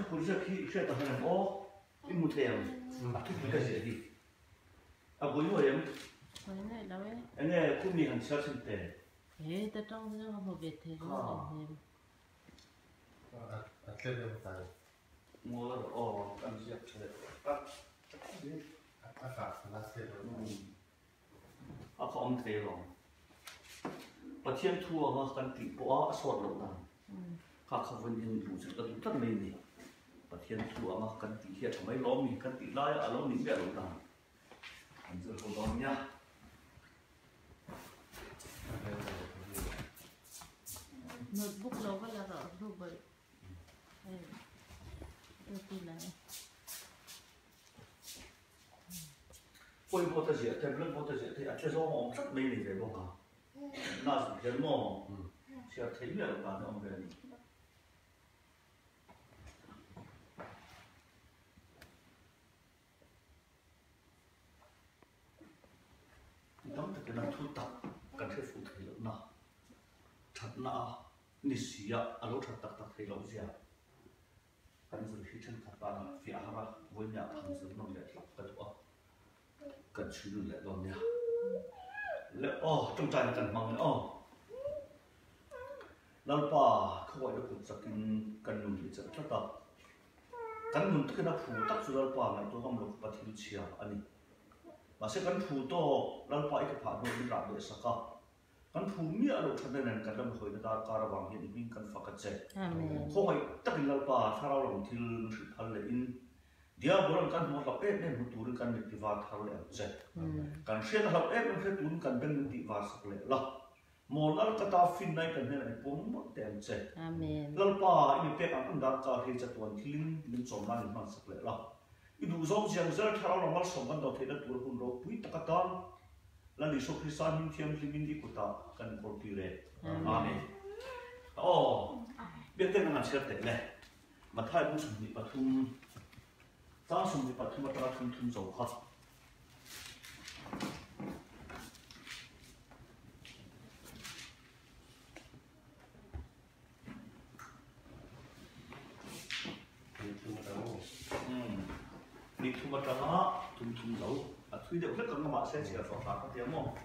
คุณจะขี้เชื่อต่อให้เราโอ้ที่มุดเตียงทุกคนก็เสียดีอ่ะบุญหัวยังอันนี้คุณมีหันเชื้อสิเตะแต่ต้องเขาบอกเด็ดเท่ก็อัดเส้นเดียวกันมัวอ๋ออันเสียเฉยอ่ะอากาศนัดเส้นเดียวกันอ่ะเขาอมเทลงประเทศทั่วมากันติปัวสวดลงนะข้าเขาวันยังอยู่จุดตั้งไม่เนี่ยประเทศทั่วมากันติเฮียทำไมล้อมีกันติไล่อะล้อมีแบบลงนะอันจะเขาล้อเนี่ยโน้ตบุ๊กเราก็แล้วก็รูปไปตัวตีไหน会不得些，这人不得些，他确实我这没理解过啊。那是人嘛，像太远了吧，那么个你。当这个那土大，跟这富太了那，产那，你需要啊，老产大大太老些，跟这些产大大的，非哈吧，我们家堂子弄点老个多。cần sử dụng lại rồi nha lẽ trong trái cần mong lần ba không gọi được cuộc sống cần nung để cho tập cần nung tức là phụ tác cho lần ba này tôi không được bắt hiểu chia anh mà sẽ cần phụ to lần ba cái phản đối làm để sạc cần phụ nghĩa là thật nên cần làm hồi ta cả vàng hiện mình cần phát cái không phải tất cả lần ba thao lòng thì sự phản lệ in dia bulan kan mo lap ne mo turun kan ni tiwa thar le che kan she na lap no she turun kan ben ni tiwa sak le la mo lal ka ta fin nai kan ne ai pom mo tem che amen lal pa i pe an da ka he cha tuan thilin lim som na ni ma sak le la i du zong jiang zer thar lo mal som kan do the da tur hun ro pui ta ka tan la ni so krisan hin thiam limin di kuta kan kor pi re amen biết tên là sẽ tệ này mà thay cũng chuẩn bị bắt thum ta chuẩn bị bắt thum mà ta thum dầu hot đi thum mà ta thum dầu à thui được rất là mà sẽ chỉ là phá phá cái tiếng không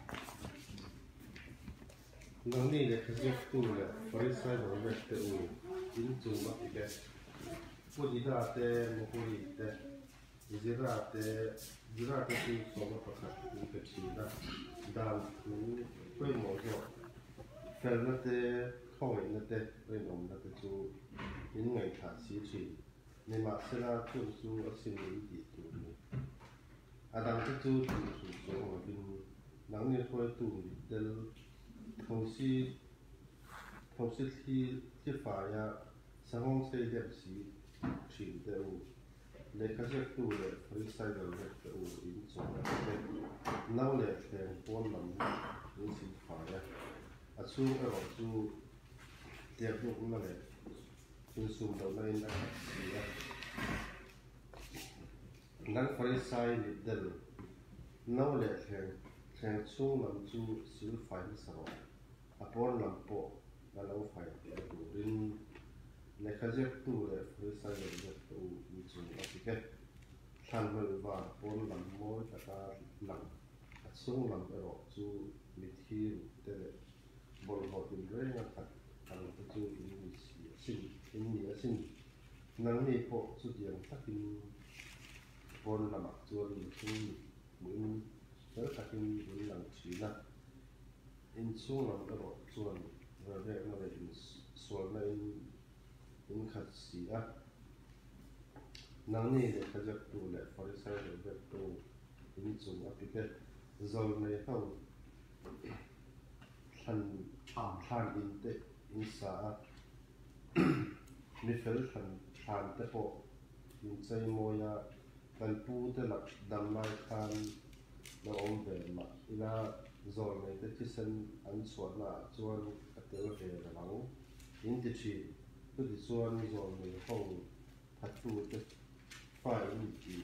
nông ni le khasi tu le forisa do le te u in tu ma ke pu di da te mo pu di te zira te tu so ma pa ku ke chi da da tu pui mo jo fel na te khoi na te pui nom na te tu in ngai tha si chi ne ma se la tu su a sin ni di tu ni adam te tu su so ma bin nang ni khoi tu ni del同时ที่ฝ่ายสหงเสียเด็บสีชินเดียวเลขาเจ้าตัวเลยบริษัทเราเด็กตัวอินส่งเลยนั่งเลยแทนปนลำนี่สิฝ่ายอาสู้ก็เราสู้เทียบลูกนั่นเลยจนสุ่มเราไม่ได้สีนั่งบริษัทนี่เดินนั่งเลยแทนสู้ลำสู้สิลฝ่ายไม่สระอพอลำโปนั่นเราฝ่ายเดียวดูรินในขณะตัวเลยบริษัทเราเด็กตัวมีจุดอะไรกันท่านไม่รู้ว่าพอลำโม่แต่ก็ลำสู้ลำไปรอจูมิทีเตะบอลบอลเป็นเรื่องกันกันตัวจูอินมีสิ่งอินมีสิ่งนั่งนี่พอสุดยังสักทีบอลลำจูมิทีเหมือนแล้วสักทีเหมือนหลังชีนะอินสู้ลำไปรอจวนเราเรียกว่าอินส่วนในอินขัดสีอ่ะนั่งนี่เลยเขาจะดูแลบริษัทเราเรียกตัวอินจูอ่ะพี่เป้จอลในเขาทันอินเตอินสามิเฟลทันเตโปอินใจโมยากันปูเตลักดำไม้ทันเราอมเบลมาอีน่าจอลในเตที่เซนอันส่วนน่ะจวนกเตลเฮระหลังอินติชีก็ที่ส่วนจอลในห้องทัดฟูเตฝ่ายอินจี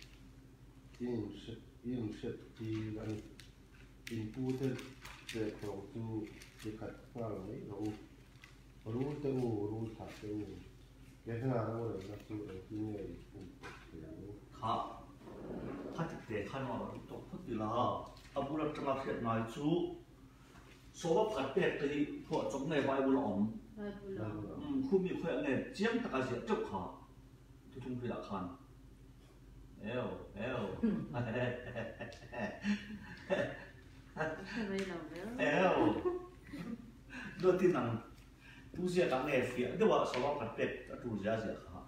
อินเชตที่นั่นอินปูเตเตของตู้ที่ขัดข้างไหนรู้เตรู้ถัดเตรู้ cái thằng nào nó là chịu cái này ครับถ้าติดเตะข้างนอกตกพุทธิลาอาบุรุษจังหวัดเชียงรายจูโซว่าผัดเป็ดตีพวกจงในใบบุหรี่คู่มีคนเนี่ยเจียงตะการเสียเจ้าขาทุกทุ่งพิลาคันเอวเอวเอวด้วยที่นั่งดูเสียตังเนี่ยเสียเดี๋ยวว่าโซว่าผัดเป็ดดูเสียเสียขา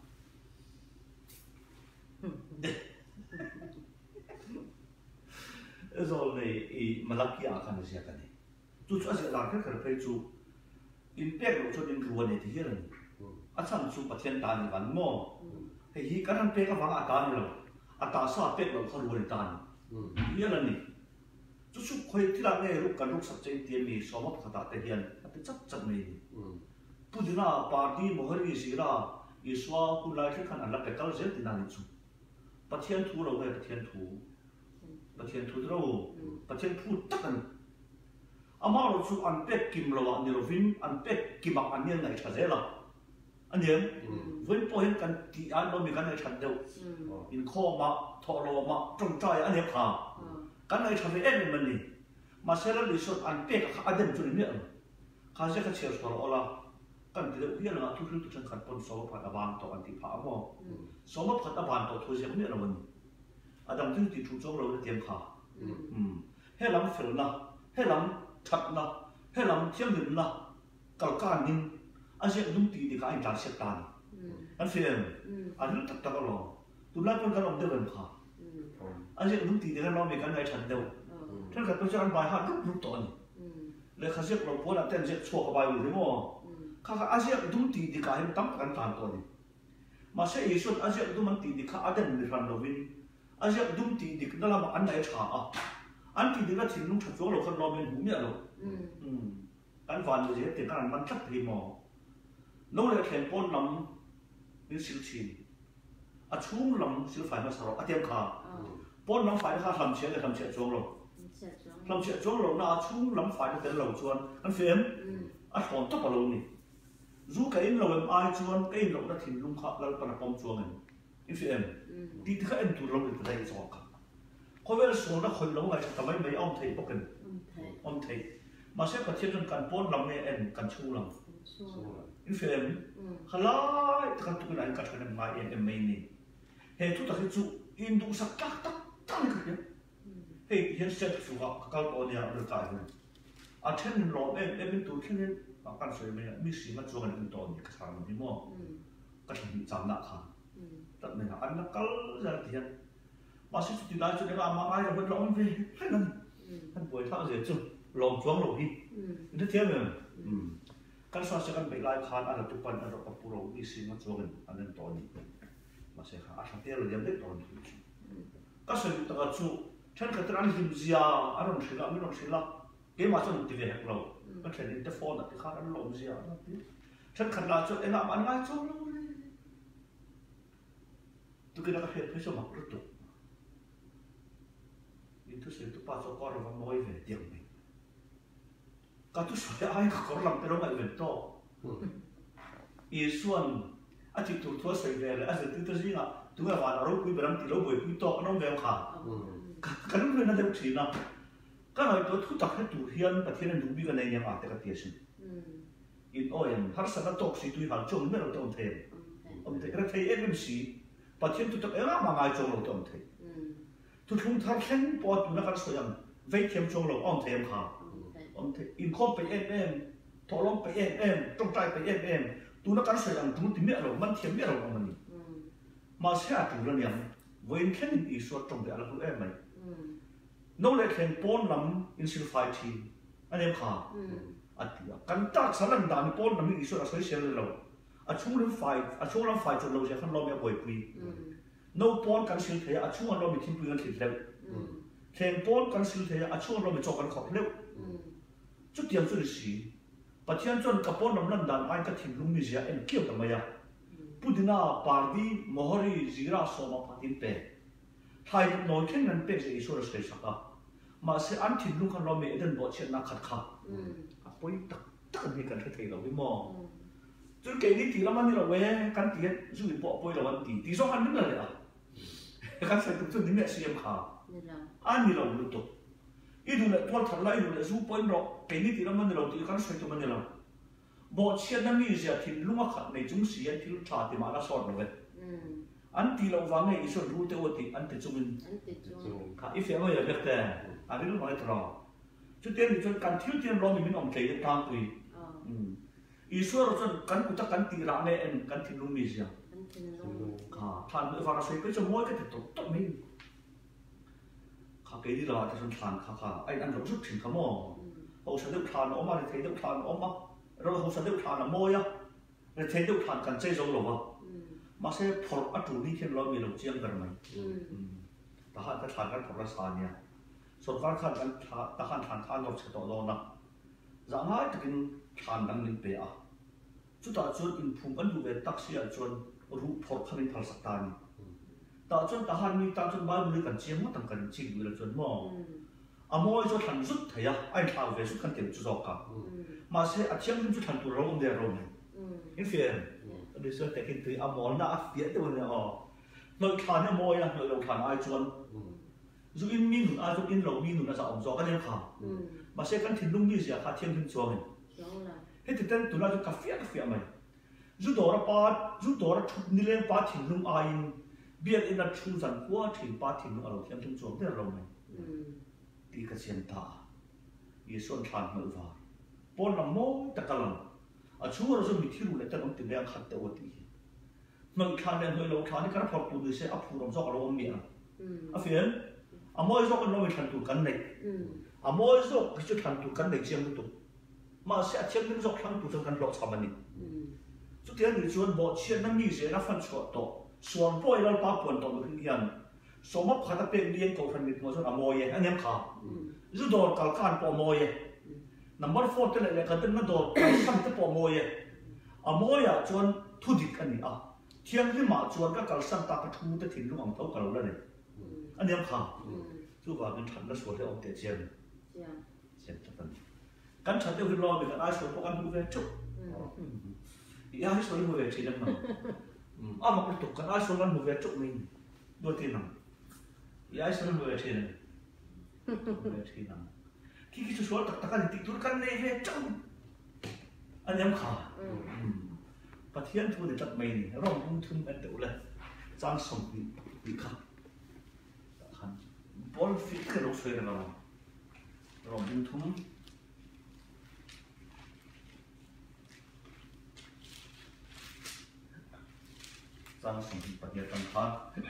rồi malaki akan sia kan ni tu chu ase la ka ka pe chu impact lo chu din ruan ni thi ran acham chu pathian ta ni van mo he hi kan pe ka wang ata ni lo ata sa pe lo kha ruan ta ni ran ni chu chu khoi thi la ne ru kan ru sak chei ti mi so ma kha ta te hian ate chap chap ni pudina party mohari sira iswa ku la thi kan ala pe kal zel ti na ni chu pathian thu lo he pathian thu đâu pathian thu tak an ama lo chu an pek kim lo an lo vin an pek kim ak an nen nai tha zela an yen wen po hen kan ti an lo mi kan nai tha deu in kho ma tho lo ma trong trai an he kha kan nai tha ve en man ni ma sera li so an pek kha adem chu ni kha se kha cher so ola kan ti deu hian la thu thu chan khan pon so pha ta ban to an ti pha mo so ma pha ta ban to thu se ni lo man Adam tu ti thu chong lo de tiam kha he lam fel na he lam that na he lam thiam nim na kal kan nin a se dum ti ka in tar se tan an fel an tak tak lo tu la kon ka lo de ran kha a se dum ti ka lo me kan ai chan deu than ka to cha an bai ha ru to ni le kha se lo po la ten se chho ka bai lu mo kha a se dum ti ka hin tam kan tan to ni ma se yesu a se dum ti ka adam ni ran lo vin Asia dum ti dik dalam an nai cha an ti dik la thin lung tha chong lo khan lo men hu mi lo kan van je te kan man thap hi mo no le khen pon lam ni sil chin a chung lam sil fai ma saro atiam kha pon lam fai kha lam che le lam che chong lo na chung lam fai te lo chuan an fem a thon to pa lo ni zu ka in lo em ai chuan ka in lo na thin lung kha la pa na pom chuang an FM đi thì các em tụi lâu được đây rồi cả có vẻ là số nó khơi lâu ngày tầm mấy ông thầy bốc cần ông thầy mà sẽ có thêm cần bốn lòng này em cần chu lòng FM khai lại các tụi này cần cái này em mấy này hệ tụi ta cái tụ in tụ sắc tắc cái gì hệ hiện set phù hợp các con nhà được cái này à thêm lòng em tụi thêm nên cần phải mấy mi xí mà cho anh tụi cái thằng gì mà cái thằng giảm nặng hả tất nhiên là anh nó có ra tiền mà sẽ chỉ nói cho nên là mà ai là vẫn lòng về hay là anh buổi thao dễ chứ lòng choáng lòng đi nó thế mà cái sao sẽ cần bị lại khan anh là tụi bạn anh là các phụ nữ đi xin nó choáng anh nên tốn mà sẽ khá anh thế là điểm đấy tốn cái sự tự ta chú trên cái anh tìm gì anh không xí là mình không xí là cái mà cho mình về hết lâu cái chuyện interphone là cái khác anh lòng gì trên cái là cho anh làm anh ngay cho tu kena ka hết so mak rutu itu se tu pa so kor va moi ve tiang ni ka tu so ai ka kor lam pero ngai ven to i suan a ti tu thua se ve a se tu zinga tu ga wa ro kui beram ti lo boi kui to no ve kha ka nu ve na de thi na ka noi to thu tak he tu hian pathian nu bi ka nei yang a te ka ti sin in oem har sa ka tok si tu hal chong me lo ton the om te ka thei mmc pathian tu tak era ma ngai chong lo tom thei tu thung thar khen po tu na kan soyam ve thiam chong lo om them kha om thei in khop pe em tholom pe em trong trai pe em tu na kan soyam tu ti me lo man thiam me lo man ni ma sa tu ran yam vein khen i so trong de ala ku em mai no le khen pon lam in sil fai thi anem kha atia kan tak salan dan pon lam i so a soi sel lo a chung lam fai chu lo je khan lo me boi pui no pon kan sil the a chung lo mi thin pui kan thil leu khen pon kan sil the a chung lo mi chok kan khop leu chu tiam chu si pathian chon ka pon lam lan dan ai ka thim lum mi zia en kiu ta maya pudina pardi mohori zira so ma phatin pe thai no khen nan pe je isu ra se saka ma se an thim lum khan lo mi eden bo chen na khat kha a poi tak tak ni kan thei lo bi mo จุดเก่งนี่ตีละมันนี่เราเว้ยกันตีจุดปอปอยละมันตีสองอันนึงเลยอ่ะกันใส่จุดนี้เนี่ยเสียมขาอันนี้เราลุตุอีดูเนี่ยตัวทันละอีดูเนี่ยจุดปอยเราเก่งนี่ตีละมันเราตีกันใส่ตัวมันเราบ่เชียนนั่นนี่เสียทิ้งลุงขัดในจุงเสียทิ้งชาติมาละสอดเราเว้ยอันตีเราวางไงอีส่วนรู้เตวติอันติจุงค่ะอีเฟียว่าอย่างเด็กแต่อันนี้รู้ไหมตรอจุดเด่นจุดการทิ้งเตียนเรามีมันอมใจทางปุยอีส่วนเราจนกันกุตกันตีระเนี่ยเองกันทิ้งลุงมีเสียค่ะท่านเอฟาราเซ่ก็จะมวยก็ติดตัวต้นนี้ค่ะเกดีเราจะชนทานค่ะไอ้อันเราสุดถึงขโมยเอาเสด็จทานออกมาเลยเทเด็จทานออกมาเราเอาเสด็จทานละมวยอ่ะเลยเทเด็จทานกันใจจงหรอวะมาเซ่พออัตุนี่ที่เรามีเราเจียงกันไหมทหารก็ทานกันพอรักษาเนี่ยส่วนการขันกันทหารทานเราเฉยต่อเรานะจะง่ายจะกินทานดังลิงเปียจุดต่อจุดอินพุ่งกันอยู่เวตักเสียจนรูปพอขันทัลสักตานีต่อจนทหารมีต่อจนบ้านมือกันเจียงมาตั้งกันจริงอยู่แล้วจนมองอโมยจุดทันสุดเทียไอ้ท้าวเวสุดกันเต็มจุดจอกมาเซ่อาเชียงจุดทันตัวเราเดียร์เราเนี่ยอินเฟียนดิฉันแต่กินตัวอโมน่าเฟียตัวเนี่ยอ๋อเราทานอโมยนะเราทานไอ้จวนจุดอินมีหนุนไอ้จุดอินเรามีหนุนอาจจะอมจอกันเนี่ยค่ะมาเซ่กันทิ้งลุงมีเสียขาเทียมทิ้งจวงเนี่ยเฮ้ยแต่เต้นตัวนั้นจุดกาแฟไหมจุดดอร์ปาจุดดอร์ชุดนี่เลี้ยงปาทิ้งลุงไอ้เบียดอินนัดชูสันกัวทิ้งปาทิ้งลุงเราเทียมทิ้งจวงเนี่ยเราไหมตีกระเซียนตาอีส่วนทานมือว่าปนละโมตะกะลังอาชัวเราจะมีที่รู้เลยแต่ต้องติดแรงขัดตัวตีมันทานแรงเลยเราทานที่กระพอปูดิเซอพูรำซอกเราไม่เอาอาเฟียนอโมยซอกเราไม่ทันตุกันเลยอโมยซอกก็จะทันตุกันเลยเชียงตุมาเสียเชียงนึงซอกทันตุกันหลอกสามัญนี่สุดท้ายนี่ส่วนบ่เชียนนั่นมีเสียนับฟันสวดต่อส่วนพ่อยเราปาปวนต่อมันยันสมมติขัดเป็นเลี้ยงตัวคนนี้มาส่วนอโมยอันนี้ขาจุดโดนกัลกันปอโมยนับ4ตัวเลยกันเป็นนั่นโดนสั่งที่ปอโมยอโมยจวนทุดิกันนี่เที่ยงที่มาจวนก็กัลสั่งตากระทูแต่ถิ่นลุงอังเท่ากันแล้วเนี่ยอันนี้ขาทุกว่าเป็นฉันและส่วนที่ออกเตียเชียนจัดกันฉันเดียวกันรอเป็นกันไอ้ส่วนพวกกันดูเวชุกไอ้ส่วนดูเวชีนั่นมั้งมาเป็นตุกกันไอ้ส่วนกันดูเวชุกนี่ด้วยที่นั่งไอ้ส่วนดูเวชีนั่นที่คิดชัวร์ตักกันติดตัวกันในเวชุกอันนี้ขาปะเทียนทุนจัดไม่นี่ร้องทุ่งทุ่งเป็นเดี๋ยวเลยจางส่งดีค่ะบอลฟิตคือเราสวยกันแล้วร้องทุ่งจางส่งปะเทียนตั้งขา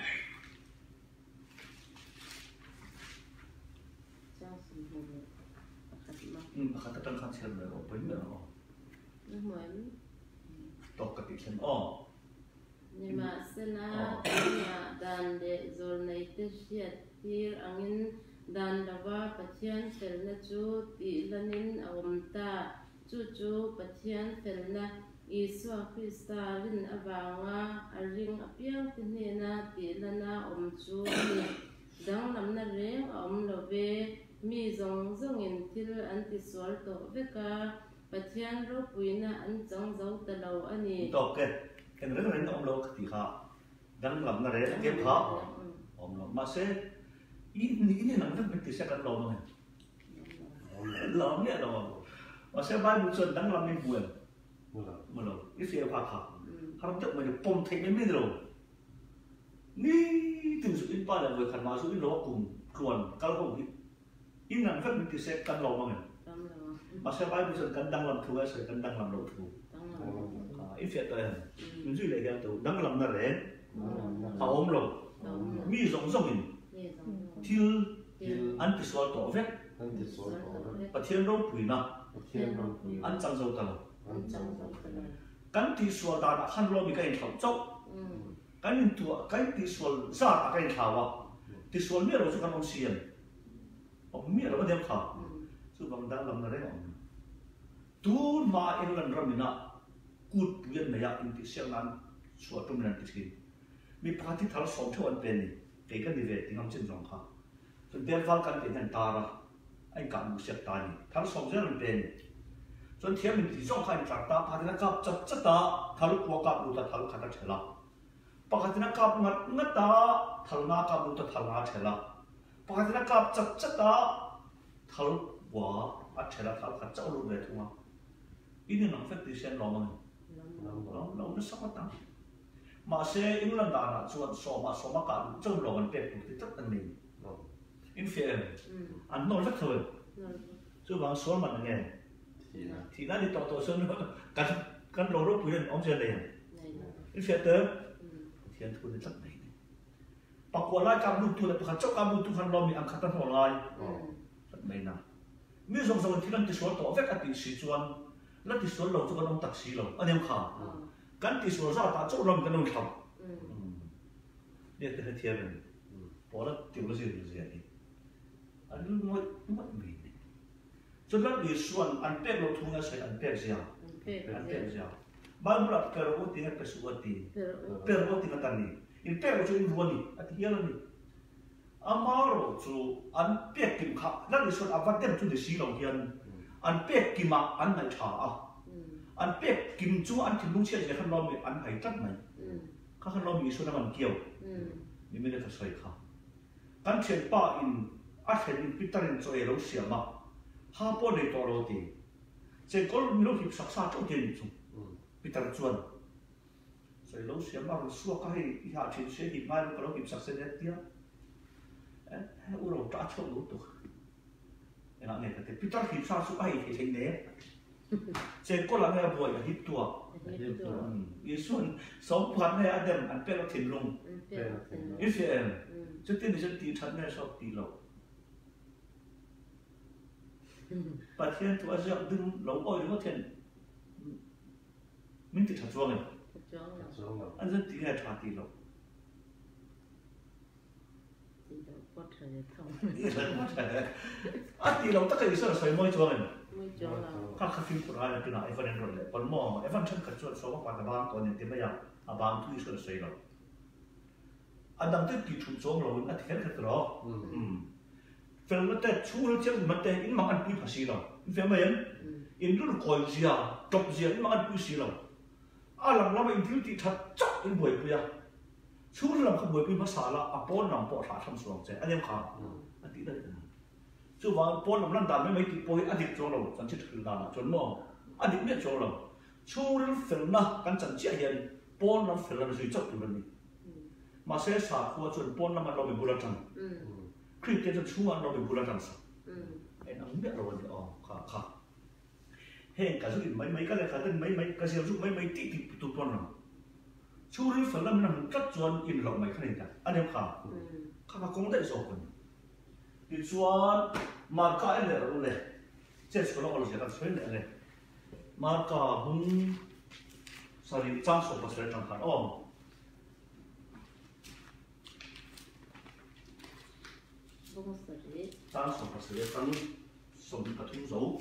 ขัดตั้งขาเชื่อมเลยโอ้ยเหมือนเหมือนตกกติเช่นอ๋อนี่มาสนะเนี่ยดันเดจอลในเตชียตีอังอินดันลาวาปัจจัยเฟลนะจูตีลันินอวมตาจูปัจจัยเฟลนะอิสวาคริสตาลินอบางาอริงอเปียงติเนนะตีลันะอมจูนี่ดังนำนาเรงอมลเวมีจงอินทิลอันติสวลโตเวกาปัจจัยรูปุยนะอันจังเจ้าตะลาวอันนี้ตกกันเรื่องอมโลกติขาดังลำนาเรงเก็บขาอมโลกมาเสini nak berarti saya akan lomang lomang ya lomang saya baru buat dang lam ni buat malu ini saya pakai harap tak macam pom tek ni dulu ni tu sudah pada buat kan masuk ini lokum keluar kalau kau ini nak berarti saya akan lomang saya baru buat kan dang lam tua saya kan dang lam tua ini saya tahu ini juga lagi tu dang lam naren om lo mi zong ini thiếu ăn thì xóa tổ phép và thiên rau bùi na ăn trăng dầu tàu cắn thì xóa đà đã khăn lo bị cái thảo chốc cái thì xóa ra đã cái thảo à thì xóa miết rồi cho con ông xiên ông miết rồi đem thảo chứ bằng đang làm cái đấy ông tu mà em lần ra mình na cút bùn này à em thì xem ăn xóa trong lần thì mi phá thì thảo sống cho anh bên cái cái về thì không chân rộng khác, rồi đem vào cái tiền tara, anh cảm một sệt tani, thằng sống rất là bền, จนเทียมมันที่ช่องขันจากตาพัฒนากับจัดตาทะลุกัวกับดูตาทะลุขัดเฉลาปกตินักกับงัดตาทะลุนากับดูตาทะลุนาเฉลาปกตินักกับจัดตาทะลุวัวอัดเฉลาทะลุขัดเจ้าลูกเลยทั่วอินนี่หนังเฟกติเซนลองมันเราไม่สักตั้งมาเสียอิงลันดานะชวนสมาการเจ้าลองมันเป็ดถูกที่จัดตั้งนี้อินเฟียนอันโน้นสักเท่าช่วยบางส่วนมันไงทีนั้นที่ตัวส่วนกันลงรูปพื้นอมเสียเลยอินเฟียเตอร์เทียนทุนจัดไหนปากว่าไล่การดูทุนเลยปากเจ้าการดูทุนคันเรามีอังคารหัวไล่จัดไหนนะมีสองที่นั่นที่ส่วนตัวเฟกติสีส่วนนั่นที่ส่วนเราจะกันต้องตักสีเราอันนี้มันขากันที่ส่วนเราตัดเจ้าเรากันต้องทำเนี่ยคือเทียนเลยพอแล้วติวเราเสียนี่อันนี้ไม่มีจนนั้นอีส่วนอันเป็ดเราทุ่งใช้อันเป็ดเสียบ้านเราเปิดโอติเนี่ยเปิดสุวัติเปิดโอติกันตันนี่อินเป็ดเราช่วยรัวนี่อันที่เยอะเลยอามาเราช่วยอันเป็ดกิมข้านั่นอีส่วนอันวัดเต็มช่วยสีเราเฮียนอันเป็ดกิมอันไหนชาอันเป็ดกิมจู่อันที่ลุงเชี่ยจะขันเรามีอันไหนจัดไหมข้าขันเรามีส่วนนั้นเกี่ยวนี่ไม่ได้จะใส่ข้ากันเชียนป้าอินอัดเห็นอินพิจารณาตัวเราเสียมาฮาปอนในตัวเราตีเจ้าก็มีเราหิบสักษาเจ้าเดียนจุพิจารณาส่วนใส่เราเสียมาเราสู้ก็ให้ที่หาชิ้นเสียหิบมาเราหิบสักเส้นเดียวให้อุเราจ้าเช่ารู้ตัวอย่างนี้แต่พิจารณาหิบสักสู้ก็ให้เห็นเนี่ยเจ้าก็หลังให้บัวอย่าหิบตัวยี่ส่วนสองพันให้อาเดมอันเป็นเราถิ่นลงอิสราเอลจุดที่นี่จะตีทันเนี่ยชอบตีเราประเทศตัวเจ้าดึงเราอ้อยหรือว่าเทียนมันติดถัดจ้วงเลยอันนั้นตีให้ชาตีเราตีเราตั้งแต่อิสราเอลไม่จ้วงเลยข้าข้าฟิล์มพูดอะไรกันนะไอ้ฟันเอ็นโรเลยปนหม้อไอ้ฟันฉันขัดจ้วงสองวันบางก่อนเนี่ยที่ไม่อยากบางทุยอิสราเอลเราอันดับที่ตีชุดจ้วงเราอันที่แค่ขัดเราเฟลมันแต่ชูเรื่องมันแต่อินมังอันปุยภาษีเราเฟลไม่ยันอินรุ่นคอยเสียจบเสียอินมังอันปุยสีเราหลังเราไม่อินทิวติทัดจับอินบวยปุยชูเรื่องขบวยปุยภาษาละปอนนำปอดหาทำสวงใจอันนี้ขาอันที่ได้กันชูว่าปอนนำนั่นด่านไม่ติดปุยอดีตโจเราสันชิตคือด่านจนมองอดีตเนี่ยโจเราชูเรื่องเฟลนะกันจันเจียยันปอนนำเฟลนั้นสุดจับตัวนี้มาเสียสาขัวจนปอนนำมันเราเป็นบุรุษจังคริสเตียนจะช่วยเราเป็นบุรุษจังสักไอ้นั่นเนี่ยเราวันนี้ค่ะเห็นการสุดไม่ก็เลยค่ะแต่ไม่ก็เสียสุดไม่ติดตัวตัวเราช่วยฝันแล้วมันจัดจวนอินเราไม่ขนาดนั้นอันนี้ค่ะคงได้สองคนดิชวนมาร์ก้าอะไรเราเลยเจ้าสุดเราเราเสียกันส่วนเลยมาร์ก้าบุ้งสารีจ้างส่งภาษาจังหวัดจ้างส่งภาษาตั้งส่งกระทุ่งโซ่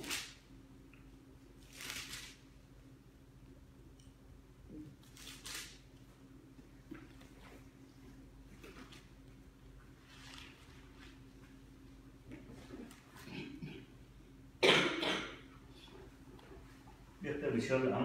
เรียกแต่วิเชียรหลัง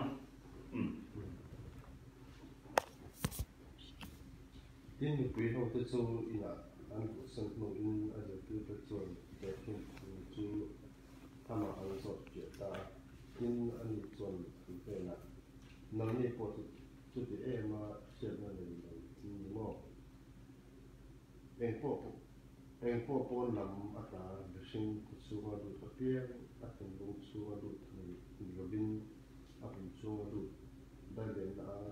ที่มีปีของตัวจูอีน่ะอันสังนุนอันตัวตัวจูเด็กที่จูทำมาอันสดเจตาที่อันนี้ส่วนเป็นน่ะนั่นนี่พอจุดที่มาเชื่อมันเลยมีหม้อพวกปนลำอัตราเด็กสิ่งสูงดูตะเกียงอัตราลงสูงดูมีกบินอัตราสูงดูได้เรียน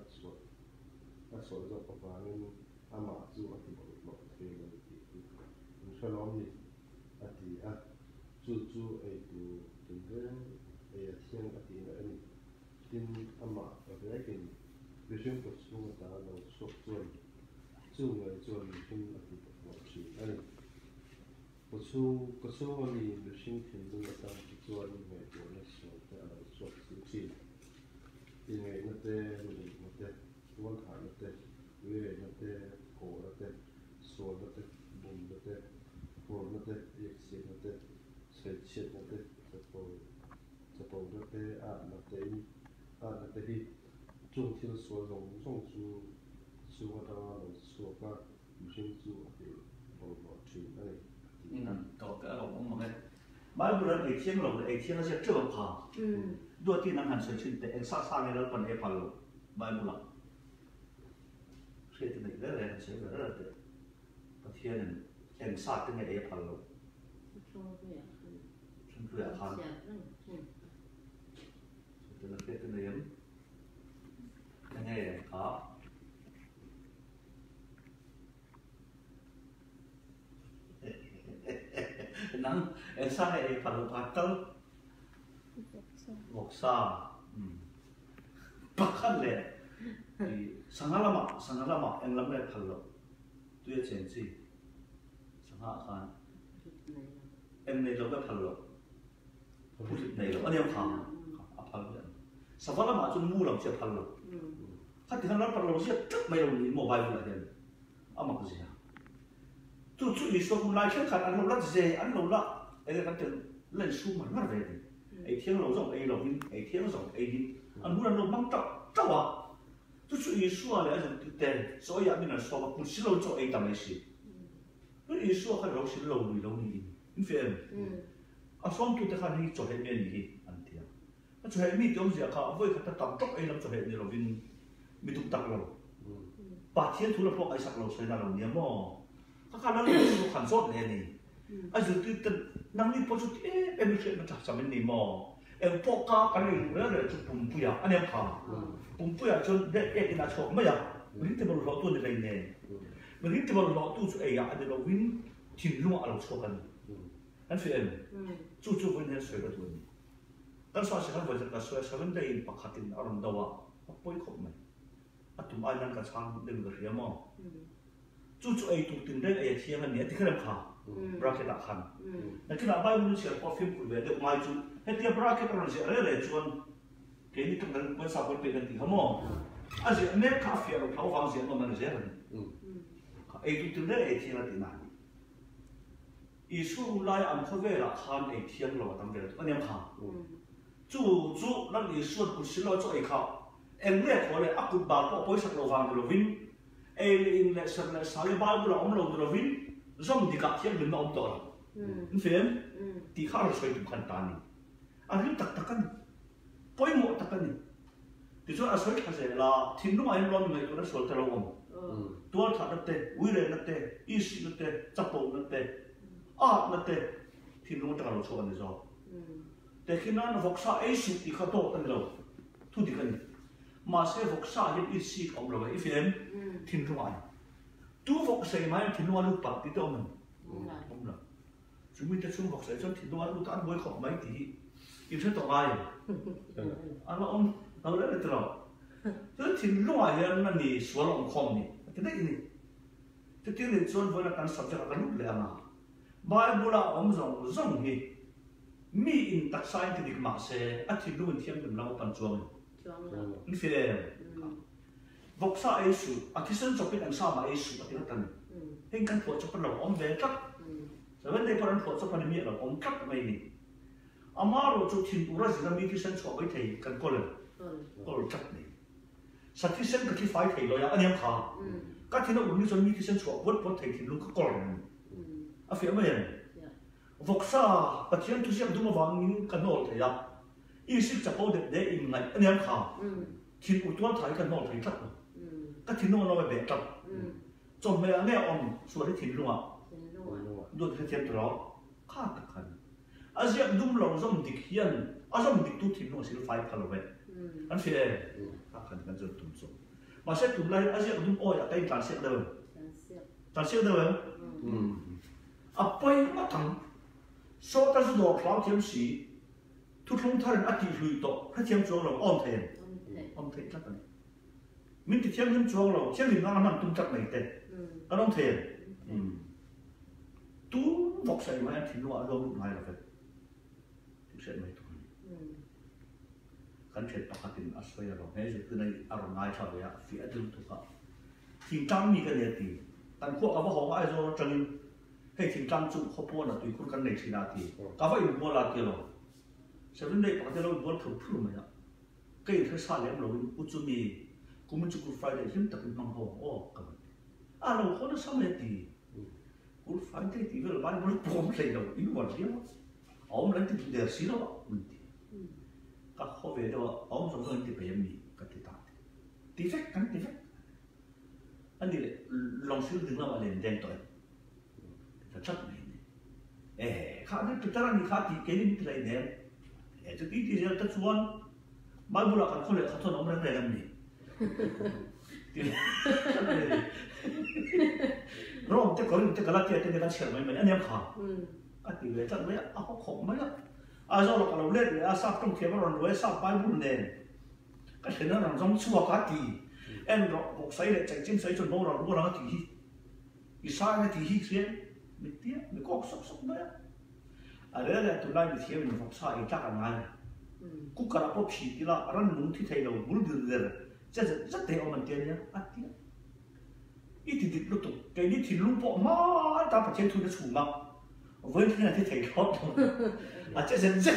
สดจะประมาณอามาจูอัติบอกเฟลติมันชอบล้อมนี่อัติจูไอ้ตัวถึงเรื่องไอ้เสียงอัตินั่นนี่ทินอามาอะไรกันเรื่องก็สูงแต่เราชอบจูไงจูทินอัติบอกสิอันนี้ก็สูงวันนี้เรื่องทินดูแต่จูนี่ไงตัวนี้สูงแต่เราชอบสิยังไงนั่นแต่วันขานั่นแต่เว้ยนั่นแต่โกนั่นแต่โซนั่นแต่บุญนั่นแต่โกนั่นแต่เอกเสียนั่นแต่เศษนั่นแต่จะโปนั่นแต่ đấy là cái chung thiếu số giống giống chú hoa đó là số các machine chú thì vào chuyện này to cái ông mà cái bài bữa ấy thiên lầu ấy thiên nó sẽ trơn phà đôi tin năng hành sự chuyện để sát sang này nó còn ép vào bài bữa lắm sẽ thì này rất là sẽ rất là được cái thiên này em sát cái này ép vào Trong คืออาคารเป็นระเบียบเรียนยังไงครับนั่งใส่ผัดผักต้มบอกซาปักขันเลยสังหารมาเอ็งลำเล็กผัดลตัวเจนซีสังหารอาคารเอ็งในเราก็ผัดลพูดในเราอันนี้ข่าวผัดเลยสังหารมาจนมูเราเสียผัดลถ้าที่นั้นผัดเราเสียตึ๊บไม่ลงนี่โมบายเลยเด่นเอามาก็เสียจู่ๆอีส่วนคนไล่เชื่อขัดอันเราละเจอันเราละไอ้เรื่องกันเล่นสู้มันไม่ได้ไอ้เที่ยงเราส่งไอ้เราวินไอ้เที่ยงส่งไอ้ดินอันนู้นเรามั่งจับวะจู่ๆอีส่วนอะไรอันนั้นแต่สอยอย่างนี้นะสอบคุณสิเราจะไอ้ทำไมสิแล้วอีส่วนเขาเราสิเราลุยเรานี่อินเฟมอ่ะส่วนตัวแต่ขันนี้จะให้เมียนี่อันเดียวถ้าจะให้มีตัวเสียข้าวไว้ขัดตั้งจบไอ้เราจะให้นี่เราวินมีตุกตักเราป่าเที่ยงทุเรศพวกไอ้สักเราใช้นาเราเนี่ยมั่งถ้าการนั้นเราดูขันโซดเลยนี่ไอ้สุดที่นั่งนี่พอสุดเอ็มเชื่อมันจะสมัยนี้มั่งเอ็มพวกก้ากันเลยเรื่องอะไรจุดปุ่มปุยอันนี้ผ่าปุ่มปุยจนเด็กเอ็กน่าชอบไม่อยากมันนี่จะมาหลอกตัวในไรเนี่ยมันนี่จะมาหลอกตัวสุดไอ้ยาอันนี้เราวินทิ้งลุ่มเราชอบกันนั่นคือเอ็มจู่ๆวินเนี่ยสวยกว่าตัวนี้แต่ส่วนสิ่งที่เราจะสวยสวยได้ปักขัดตินอารมณ์ดาวะป่วยขบไหมอัตุมอันนั้นก็ช่างเรื่องเรียมั่งจู่ๆไอ้ตุกตินได้ไอ้เที่ยงอันนี้ที่เขาเรียกผ่าบราเกตตักขันนั่นคือเราไม่รู้เสียพอฟิล์มคุยเดี๋ยวไม่จู่เฮ้ยที่บราเกตเราเสียอะไรเลยชวนเกี่ยนี่ตั้งแต่เป็นสาวคนเป็นกันที่เขามั่งอันเสียเน็ตคาเฟ่เราเขาฟังเสียงมันเสียเลยไอ้ตุกตินได้ไอ้เที่ยงตินนั่นอีสู้ไล่อันเขาเวลาขันไอ้เที่ยงเราตั้งเดือนอันนี้ผ่าจู่ๆนั่นอีส่วนกุศลเราจะไอ้เขาเอ็งเรียกเขาเลยอักุบาลก็ป่วยสักเราฟังเราวินเอ็งอินเลสเนสสายบ้านเราอมเราวินส่งดีกับเที่ยงหรือน้องตัวนั่นเฟียมที่ข้าเราช่วยทุกขั้นตอนนี้อันนี้ตักกันป่วยหมดตักกันนี่ที่ส่วนอาศัยข้าเสียละทิ้งนู่นไอ้ร้อนไงตัวนั้นส่วนแต่เราอมตัวถัดนั่นเตะวิเรนั่นเตะอีสินั่นเตะจับปงนั่นเตะนั่นเตะทิ้งนู่นแต่เราช่วยกันนี่จ้ะแต่ที่นั่นฟอกซ่าไอ้สุดที่เขาโตกันเราทุกที่กันมาเสฟอกซ่าเห็นอีสิของเราไอ้เฟียมทิ้งนู่นตู้ฟอกใส่ไม้ทิ้งนู่นลูกปักที่ตัวมันผมละจุ่มมีแต่ช่วงฟอกใส่จนทิ้งนู่นลูกอันบวยของไม้ตีอีกเช่นต่อไปอันเราเราเล่นตลอดจนทิ้งนู่นเนี่ยนั่นนี่สวนลงคอมนี่ที่ได้นี่ที่ที่นี่ส่วนวันนั้นสับจะกันลุกเลยมาบายบุระอมส่งนี่มีอินตักไซน์ที่ดิมาเสอธิลุนเทียมเป็นเราปันจวงนี่ฟิเลวอกซาเอสุอธิสันจบเป็นอันซามาเอสุอธิรัตันเห็นกันผัวจบเป็นเราอมเวกัดแต่วันนี้พอรันผัวจบเป็นมีเราอมกัดไม่นี่อามาเราจุดทิ้งอุระสิเรามีที่สันจบไว้ที่กันก็เลยกัดนี่สัตย์ที่สันกับที่ไฟที่เราอันนี้ขากัดที่เราอุ่นนี่จนมีที่สันจบวัดวัดที่ทิ้งลูกก็กอลอาฟิไม่เห็นวอกซาปะเทียนทุเรียนดูมาวังนินกันโนดเลยอะอีสิจะพูดเด็ดอินไงอันนี้ข่าวทิ้งอุตัวถ่ายกันโนดเลยจัดก็ทิ้งโนดเราไปเบ็ดจัดจนเมื่อเนี่ยอมส่วนที่ทิ้งลงอ่ะดูที่เทียนตัวเราฆ่าตักกันอาเซียนดูเราจมดิกเฮียนอาจมดิกตู้ทิ้งลงสิลไฟพาเราไปอันเฟียฆ่ากันจนตุ่มส่งมาเช็ดตุ่มไรอาเซียนดูโอ้ยแต่ยังการเช็ดเดิมการเช็ดเดิมอ่ะไปมาทั้งโซตัสดอกคลาวเทียมสีทุกลงท่านอธิลุยต่อพระเทียมจวงเราอ้อมเทนจัดกันมิติเทียมจวงเราเทียมหลิงนั่นตุ้มจัดไหนเตะก็ต้องเทนตู้บอกใส่ไม้ทิ้งว่าเราลุกไม้เราไปทิ้งเสร็จไม่ถูกกันเสร็จปกติอาศัยเราเนี่ยคือในอารมณ์ง่ายชอบเลยอะฝีอัดลุกถูกอ่ะทิ้งจังมีกันเลยตีแต่พวกเขาบอกว่าไอ้โซจังให้ทิ้งจังจุ่มข้าวโพดน่ะตุยคุณกันในทีนาทีก็ว่าอยู่บัวลาเกลอเสร็จแล้วในปกติเราบัวถูกพูดไหมอ่ะ cái thứ sao lẽ rồi utsumi cũng mình chụp Friday hiếm tập mình mang hồ ô cầm lâu khó nó sao vậy thì Good Friday thì về là bạn muốn bom lên đâu ít một xíu ông lấy thì để xíu đâu các họ về đâu ông xong rồi thì phải mi cái thứ ta tí phép anh đi lòng xíu đừng làm lên đen tuổi là chắc này khá nó tự ra đi khá thì cái gì lại đen cho tí thì ta chuan mai bữa là con lệ khá thôi ông đang để làm gì rồi cái cái là cái cái chuyện mình anh em khá cái thì về chắc mấy họ khổ mấy do là kalau lên là sao trong kia mà rồi sao bài bún nè cái chuyện đó là giống xua cá thì em rồi một sấy để chạy trên sấy chuẩn đâu rồi đúng không thì sao cái thì xuyên mình tiếc mình có sốc đấy đấy là tụi này mình thiếu mình học sai chắc là ngay cũng cả là bốc xí thì là rắn núng thì thấy đâu muốn được rất thế ông mình tiền nhá tiếc ít thì lúc tục cái đi thì lúc bỏ mà ta phải trên thu nó sủ mà với cái này thì thấy khó chết rất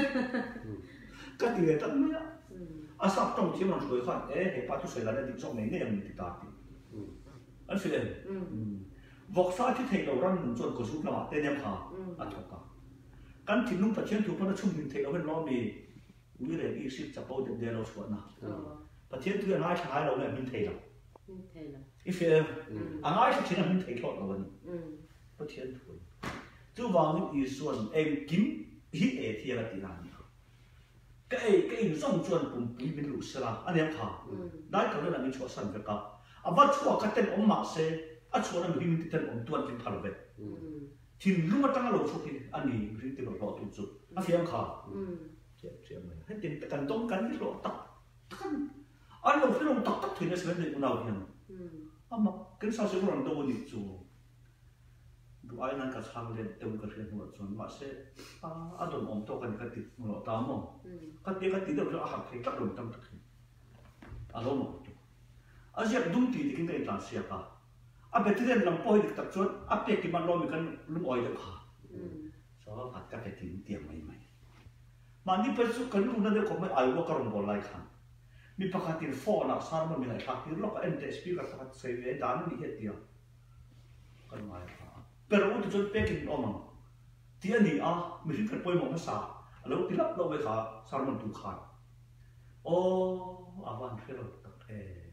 cái gì đó nữa sao trong chiếc lòng chuối khoan hệ ba tu sấy là định trong mấy ngày mình thì ta thì anh phải vọc sao thì thấy đầu răng mình chọn cổ súp là tên em hả thôi cả căn thì lúc phải trên thu nó chung mình thấy nó bên lo mì như là đi ship chập bao để nó xuống nào và trên thu hai trái đầu này mình thấy đâu if anh ai sẽ chỉ là mình thấy thôi rồi và trên thu chú vào những ý xuân em kiếm hít thì là tí nào cái dòng chuẩn cũng bị lụt ra anh em thà đấy cái là mình chọn sản vật cả vắt chua cái tên ông mạ xe chua là mình tên ông tuân trên thảo vệ thì lúc mà tăng lỗ số thì anh ấy mình tìm được lỗ tụt chút anh em khá chuyện này hết tiền cần tốn cái lỗ tắc anh lỗ cái lỗ tắc thì nó sẽเป็นnào nhỉ mà cái sao sẽ có làm đâu đi chú ai năng cái sang lên tiêu cái chuyện một chuyện mà sẽ đồn ông to cái tiệt một tao mà cái tiệt đâu là học thì các đồng tâm thực đâu mà giờ đúng thì cái là sẽ cả bây giờ làm bồi được tập chuột bây giờ mình lo mình cần lúc oi được hả so phát cái tiền mày mà đi phải số cái lúcนั้นก็ไม่เอาว่าก็รำบอะไรกันมีประกาศที่ฟอนะสารมันมีอะไรครับที่เราก็เอ็นเดสปีกับประกาศเสียด้านนี้เหตุเดียวกันมาpero udah jual peking omang, dia ni mungkin kan poi mau masak, lalu tidak lalu mereka sarman tukar, awan film tak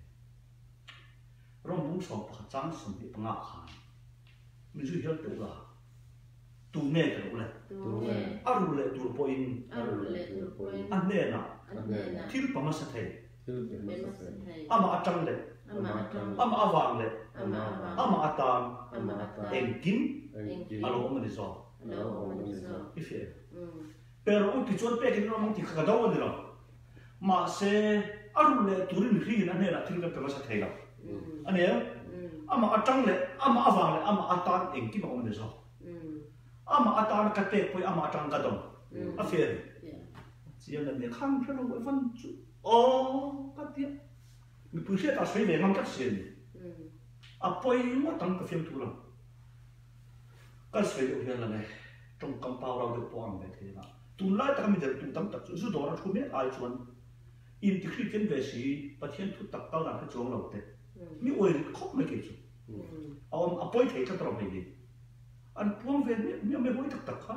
orang bung so pakcang sendiri pengakan, mesti hilang tu lah, tu ne tu le, aru le tu poin, ane na, til pemasatai, ama acang le. Ama awang le, ama atam, engkin, alo om diso, ife. Pero uti jual pekin orang mungkin kagak ni lah, masa aru le turin ri na ne la tinggal pemasa thela, ane ya, ama atang le, ama awang le, ama atam engkin om diso, ama atam kate poi ama atang kadong, ife. Siapa ni kang pernah buat fan tu, katia. mình bữa trước ta suy về mang cách xuyên, bơi mà tăng cái phim tu lắm, cái suy được hiện là này, trong cầm baoเราđược bỏ về thế nào, tu lại ta mình được tu tăng tập dù đó là không biết ai chuẩn, in thì khi kiến về gì, bắt hiện tu tập tao làm cái chỗ nào thế, mi ơi khóc mấy cái chỗ, bơi thấy chắc tao phải đi, anh buông về mi bơi tập khác,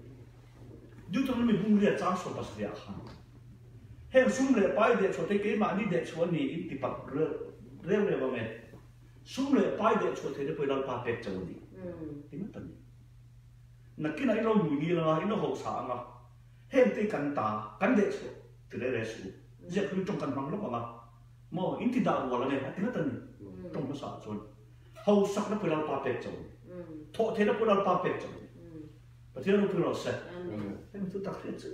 dù tao mình buông liệt trang số bát liệt khác. Heng sum le pai de chote ke ma ni de chon ni in ti pak re ba me sum le pai de chote de poi pa pek chon ni tin tan na ki na lo mu ni la in ho sa nga heng te kan ta kan de cho ti re su je khu trong kan mang lo ma mo in ti da wa la ne tin tan ni trong ma sa chon ho sak na poi pa pek chon tho te na poi pa pek chon pa ti no poi lo se heng tu tak re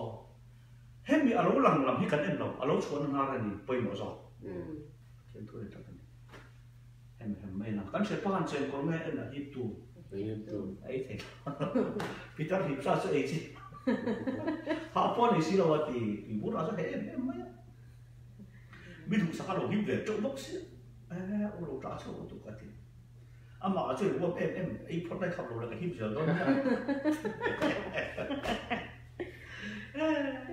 hết bị alo lằng làm hết cắn em đâu alo chuồn nó ra đi bay mở gió chuyện thôi chắc em mày nào cắn sẽ pan trên con mẹ em là hít tu ấy thế Peter hít ra sẽ ấy chứ họ pan này xí đâu thì bút ra sẽ em mấy biết đủ sao đâu hít về chỗ bốc xí ô đồ trả số tụ cái gì mà ở chỗ của em ấy phốt đây khóc đồ là cái hít giờ đó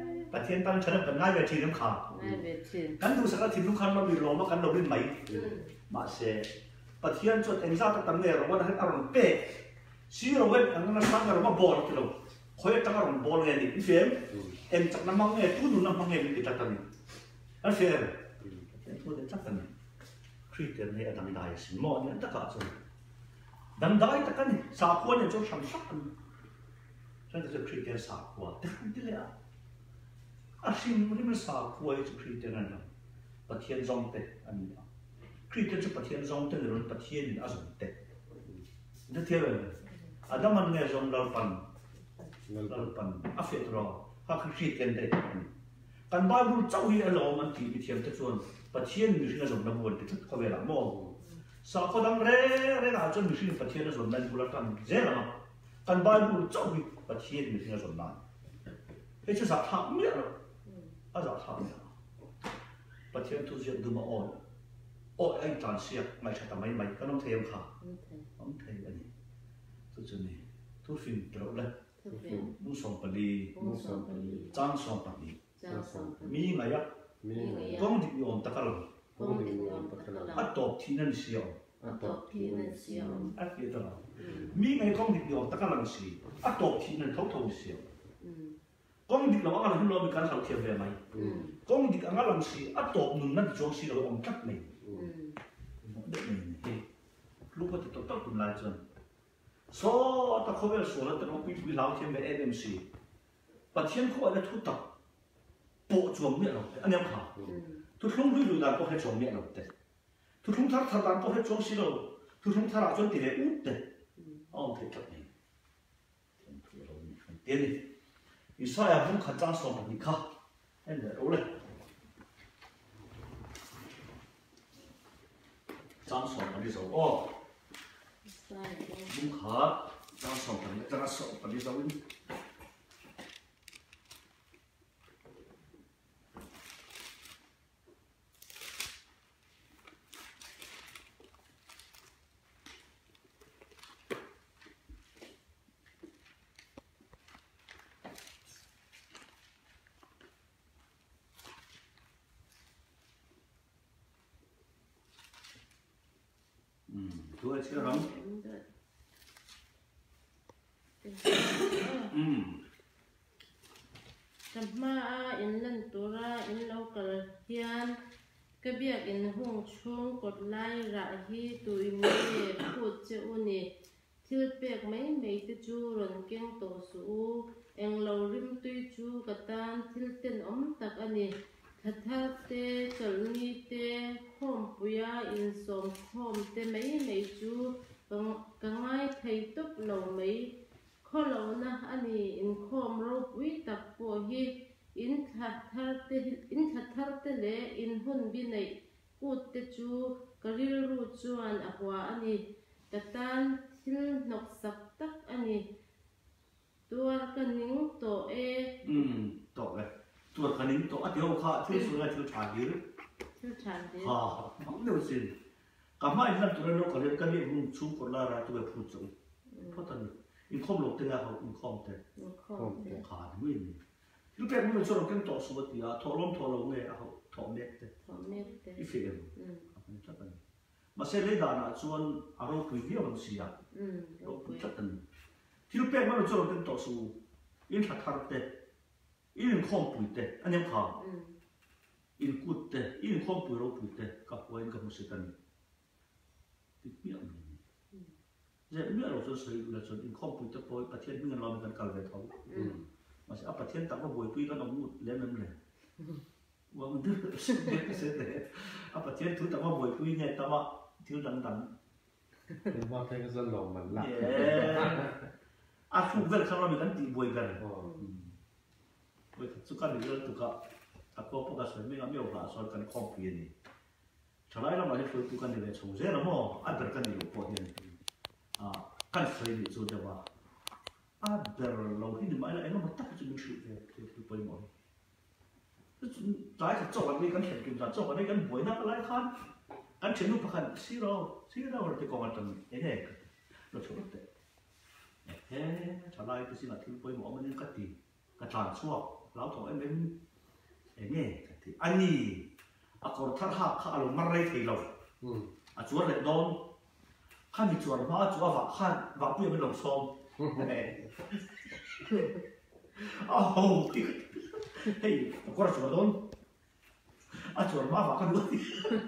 เทียนตั้งฉันเป็นง่ายเวทีน้ำขาง่ายเวทีกันดูสักทีลูกค้ามามีโลมากันเราเป็นไหมมาเสียประเทศจดเอ็นซ่าตั้งเนี่ยเราว่าให้อารมณ์เป๊ะซีเราเว้นอันนั้นตั้งเราว่าบอลกิโลคอยตั้งอารมณ์บอลไงนี่เฟมเอ็นจากน้ำมันเนี่ยทุนน้ำมันเนี่ยติดตั้งนี่อันเฟมทุนเอ็นจากนั้นครีเตนเนี่ยดังได้สิมอเนี่ยตั้งกันส่วนดังได้ตั้งกันนี่สาควเนี่ยจะทำสักกันฉันจะครีเตนสาควแต่ครีเตนเลยอาชีพมันสาควจะครีเตนนั่นนะประเทศจงเตอันนี้ครีเตนจะประเทศจงเตหรือประเทศนี่อาจจะเตนั่นเท่าไหร่อาดัมมันเนี่ยจงเราปันอาเฟตรอถ้าครีเตนเตกันบ้านรู้เจ้าที่เรามันที่วิธีที่ส่วนประเทศมีสิ่งจงนำวนที่เขาเวลาโม่สาควดังเร่อาจจะมีสิ่งประเทศจงนั้นบุรุษกันเจ้าละกันบ้านรู้เจ้าที่ประเทศมีสิ่งจงนั้นเฮ้ยจะสักทางเมื่อไรอาจารย์ทำประเทศทุกอย่างดูมาอ่อนไอ้จานเสียไม่ใช่แต่ไม่ก็ต้องเทียมค่ะต้องเทียมอันนี้ทุกอย่างนี้ทุกสิ่งเราเลยมุ่งส่งไปดีจ้างส่งไปดีมีไงอ่ะกองดิบยอมตะกลังอัดตบที่นั่นเสียวอัดเยอะตลอดมีไงกองดิบยอมตะกลังสีอัดตบที่นั่นเขาทงเสียวกองดิบเราอันนั้นเรามีการเขาเทียมแบบไหมกองดิบอันนั้นสิอัดตบหนึ่งนั่นจงสิเราอมจับไหมเด็กนี่ลูกก็ติดต่อตุนลายจนโซ่ตะเขาเวลส่วนแล้วแต่เราพิลาวเทียมแบบNMCปัจเจียนเขาอะไรทุกตับโปะจวงเนี่ยเราอันนี้ค่ะทุกทุ่งดูดันก็ให้จวงเนี่ยเราแต่ทุกทุ่งทัดดันก็ให้จวงสิเราทุกทุ่งทัดจนตีเลยอุ๊ดแต่อ๋อเทียบจับนี่เดี๋ยวนี้อีสายบุ้งขัดจ้างส่งนี่ค่ะเห็นเดี๋ยวรู้เลยจ้างส่งนี่ส่งอ๋อบุ้งขัดจ้างส่งนี่จ้างส่งนี่ส่งตัวเชื่อร้องจำมาอินลันตัวระอินเรากระเทียนก็เบียกอินห้องช่วงกดไล่ระฮีตุยมีพูดเจ้านี่ทิลเปียกไม่ติจูรนเก่งโตสูเอ็งเราริมตุยจูกตันทิลเต้นตักอันนี้ทัดเตจลนีเตคอมปุยาอินสมคอมเตไม่จูกังไงไทยตุบเราไม่ข้อเรานะอันนี้อินคอมรูปวิตักปวฮีอินทัดเตเลอินหุ่นบินัยกูเตจูกะริรูจวนอควาอันนี้กตันทิลนกสักตักอันนี้ตัวกันนิ่งโตโตเลยตัวคันนี้ตัวอัดเดียวข้าที่สุดเลยที่ชาดีหรือฮ่ามันเดี๋ยวสิกับไม่นั่นตัวเราคนเดียวกันนี่มุ่งชูคนละระตัวผู้ชมเพราะตอนนี้อินคอมหลบเตะเขาอินคอมเตะขาดวิ่งลูกแกมันชอบกันต่อสู้ตีอ่ะทอลงเนี่ยเขาทอมเน็ตเตะอีเฟลจัดกันมาเสร็จเลยด่านะชวนอารมณ์คุยเดียวมันเสียเราคุยจัดกันที่ลูกแกมันชอบกันต่อสู้อินทัดเตะอินคอมปุยเตะอันนี้ข่าวอินกุดเตะอินคอมปุยเราปุยเตะกับวันกับมุสลิมติดเมียมันเนี่ยเมียเราจะใช้เราจะอินคอมปุยเตะปอยประเทศเงินเราเป็นการการเวทเขามาใช้ประเทศต่างประเทศปุยก็ต้องมุดเล่นนั่นเลยว่ามันดื้อเสียเลยประเทศทุกต่างประเทศปุยเนี่ยแต่ว่าที่ดังเป็นว่าแค่ก็จะลงมันหลักทุกเวลาเรามีกันตีบวยกันสุกันเรื่องตุกะถ้าก็พวกเราสวยไม่งั้นไม่เอาหาสอนกันคอมพิวนี่ฉะนั้นเราไม่ได้ฝึกตุกันในเรื่องชงเจ้าเราโม่อันเดอร์กันอยู่พอดีกันสวยนี่สุดเดียวว่าอันเดอร์เราที่ไม่ละไอ้เราไม่ตัดจุดนี้เลยคือไปหมดจ่ายจะจบวันนี้กันเห็นกินจบวันนี้กันบวยนักอะไรคันกันเชื่อนุปกันซีเราเราจะกองกันตรงนี้เราชอบเตะฉะนั้นก็สิ่งที่ไปหมดมันนี่ก็ตีกระจายชั่วเราถอยเล่น nghe anh đi à còn thắt hạ khá là mất đấy thì lâu à chúa lại đón khăn bị chuột hóa chúa vạ khăn vạ bia bên lòng sông nè oh hey có chuột đón à chuột hóa vạ khăn đuôi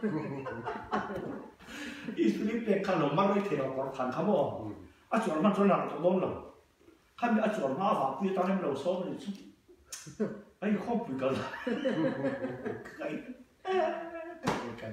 ít lúc để khăn lòng mất đấy thì là còn thằng khám không à chuột hóa chuột nào chuột đón lòng khăn bị à chuột hóa vạ bia tao bên lòng sông thì anh không bị cái cái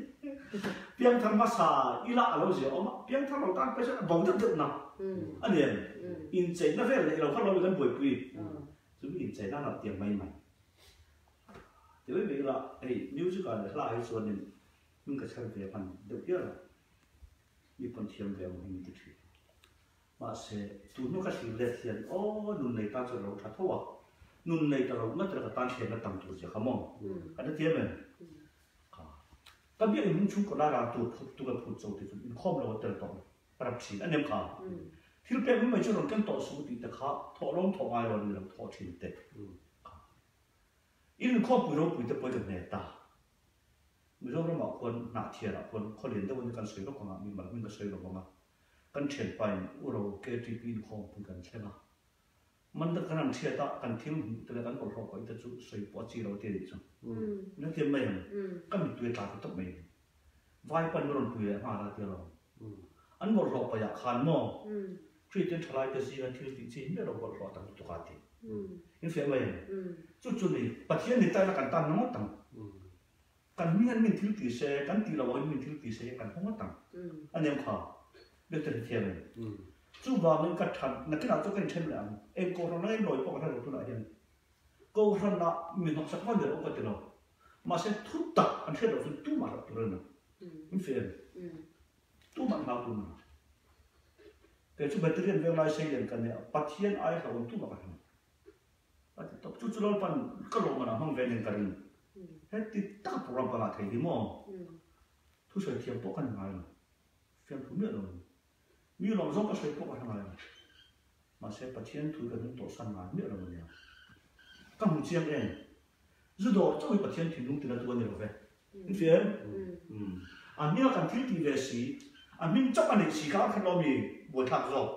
biếng thằng masa ila alo gì ông biếng thằngเราตั้งไปซะบอกจะถึงนะอันนี้อินเจน่าเวลเราเขาเรากันบ่อยปีซึ่งอินเจน่าเราเตรียมไม่ใหม่เดี๋ยวไม่ละไอ้มิวสิกอะไรหลายส่วนนึงมันก็ใช้เวลาพันเดี๋ยวเยอะมีคนเทียมเวลมันมีติดอยู่มาเสตุนก็สิ่งเล็กเทียนโอ้นุ่นในตาจะเราทัดทั่วนุ่นในตาเราเมื่อตระการเทียนก็ตั้งตัวเสียขมองอันนี้เทียมเลยก็เบี้ยอินชุกก็น่ารักตัวกับผู้โจทย์ที่ข้อมเราเติร์ดต่อปรับสิ่งอันนี้ค่ะที่เราเป็นไม่ใช่เรากันต่อสู้ดีแต่ค่ะทอลงทอไอรอนเราทอทิ้งเด็ดอินข้อปุยเราปุยแต่ปุยกับเนต้าไม่รู้เราหมอกคนหน้าเทียร์คนเขาเรียนได้วันกันสวยก็ของมีมันก็สวยเราบ้างกันเฉียนไปเราเกจิปีนข้อปุยกันใช่ไหมมันแต่กันเทียร์กันทิ้งแต่กันบอกเราไปแต่จุดสวยปอจีเราเทียร์จังนั่นเทียมไม่ก็มีตัวตาก็ต้องไม่ไว้ปันรอนปุยมาละเทียร์เราอันบอกเราไปอยากขันมอช่วยเตือนทลายแต่สิ่งที่เราติดสิ่งนี้เราบอกเราตั้งตัวกันทีนี่เทียมไม่จุดนี้ปัจจัยนี้แต่ละกันตั้งน้ำมันตั้งกันมีอันมีที่ติเสกันที่เราอันมีที่ติเสกันห้องตั้งอันนี้ข้าเรื่องเทียมเลยจู่ว่ามันกัดทันนักกีฬาตัวกันเช่นแล้วเองโกรธนั่งลอยปกติเราตัวไหนยังโกรธน่ะมีนักสักวันเดียวก็ติดเรามาเส้นทุบตักอันเช่นเราเป็นตู้มาตัวนั้นไม่เฟียนตู้มันมาตัวนั้นแต่จู่แบตเตอรี่เวลาใช้เรียนกันเนี่ยปัจจัยไอ้เราตู้มากันแต่จู่เราปั่นก็ลงมาห้องเวรกันเฮ้ยติดตั้งโปรแกรมประมาณไหนดีมั้งทุกสิ่งเทียมปกันไงเฟียนผู้เมียเรามีหลงซ่องก็ใช้พวกอะไรมาใช้ปัจจัยทุกกันตัวสั่งงานเนี่ยเราเนี่ยก็มุ่งเชียงเองรู้ดอกจะมีปัจจัยที่นุ่งตีละตัวเนี่ยหรอเว้ยนี่เฟียนอันนี้เราการที่ดีเลยสิอันนี้จับอันนี้สิการที่เรามีบททักษะ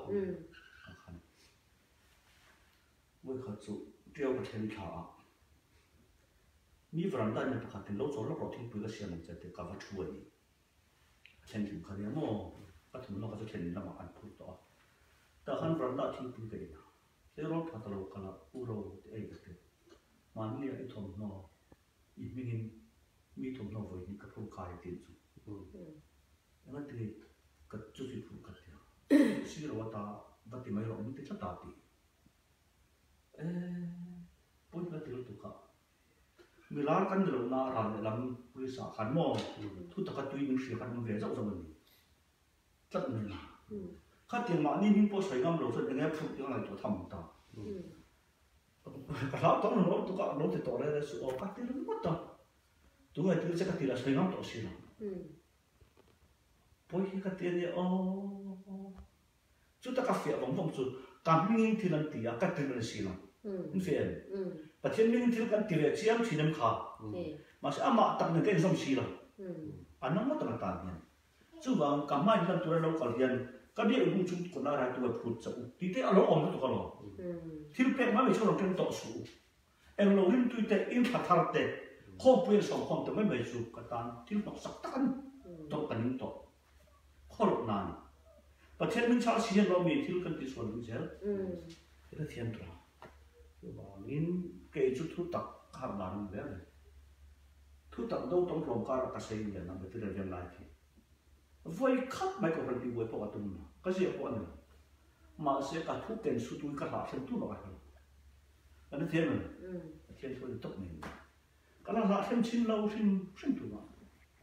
บททักษะเดียวกับเทนขามีฝรั่งได้ในประกาศที่เราจะเราทิ้งไปก็เสียมันจะเด็กกับวัตถุนี้เช่นถึงขนาดมั้งก็ถึงเราก็จะเห็นเรามาอันพูดต่อแต่ขั้นฝรั่งได้ทิ้งไปกันนะที่เราพัฒนากันละอุโรไอ้ก็คือมันเนี่ยไอ้ทอมนออีกมีทอมนอไว้นี่ก็พูดกายติดจุแล้วมันที่ก็จุดที่พูดกันเนี่ยสิ่งเราว่าตาบัดที่ไม่เราไม่ติดตาตีพูดกันที่เราตุกะมีร้านกันเราหน้าร้านหลังบริษัทขันหม้อทุกตะกัดตุยมันเสียกันมันเวรเจ้าสมัยนี้จัดเลยนะข้าเตรียมมานี่ยิ่งพอใส่กำเราส่วนยังไงพูดยังไงตัวทำตาเราต้องรู้ตัวก็รู้ติดต่อได้เลยสุดกัดที่เราไม่ต้องตัวไอ้ที่จะกัดที่เราใส่กำตัวสินะพอที่กัดที่เนี่ยจุดตะกัดเสียบางจุดการมิ่งที่นั่นตีกัดที่เราสินะนี่เฟียนปัจจัยมิ่งที่กันที่เราเชี่ยมที่นั่นขามาสิอามาตั้งนึกเองสมสิละอันนั้นไม่ต้องการเนี่ยจู่ว่ากำไม่ยันตัวเราก็เรียนก็เดี๋ยวมุ่งจุดคนอะไรตัวพูดจะที่เดี๋ยวเราอมตัวเราที่เราเป็นมาไม่ใช่เราเป็นต่อสู้เองเราเรื่องตัวเด็กอินพัฒนาเด็กข้อเปลี่ยนสองคนแต่ไม่สู้กันตามที่เราสักตันต้องกันต่อข้อหลบนานประเทศมันชาติเรามีที่เรากันที่ส่วนนี้เจ้าเราเทียนตัวว่ามินเกี่ยจุดทุกตักข้ามนานเลยทุกตักต้องรวมการกัศยินนั่นเป็นที่เราเรียนไล่ที่วัยขับไม่ก็เป็นที่วัยพอตุนนะก็เสียพอเนี่ยมาเสียการทุกเกณฑ์สุดทุนกระหล่ำเส้นตุ้นออกไปอันนี้เทียนเลยเทียนช่วยตกเนี่ยกระหล่ำเส้นชิ้นเราชิ้นตุ้นอ่ะ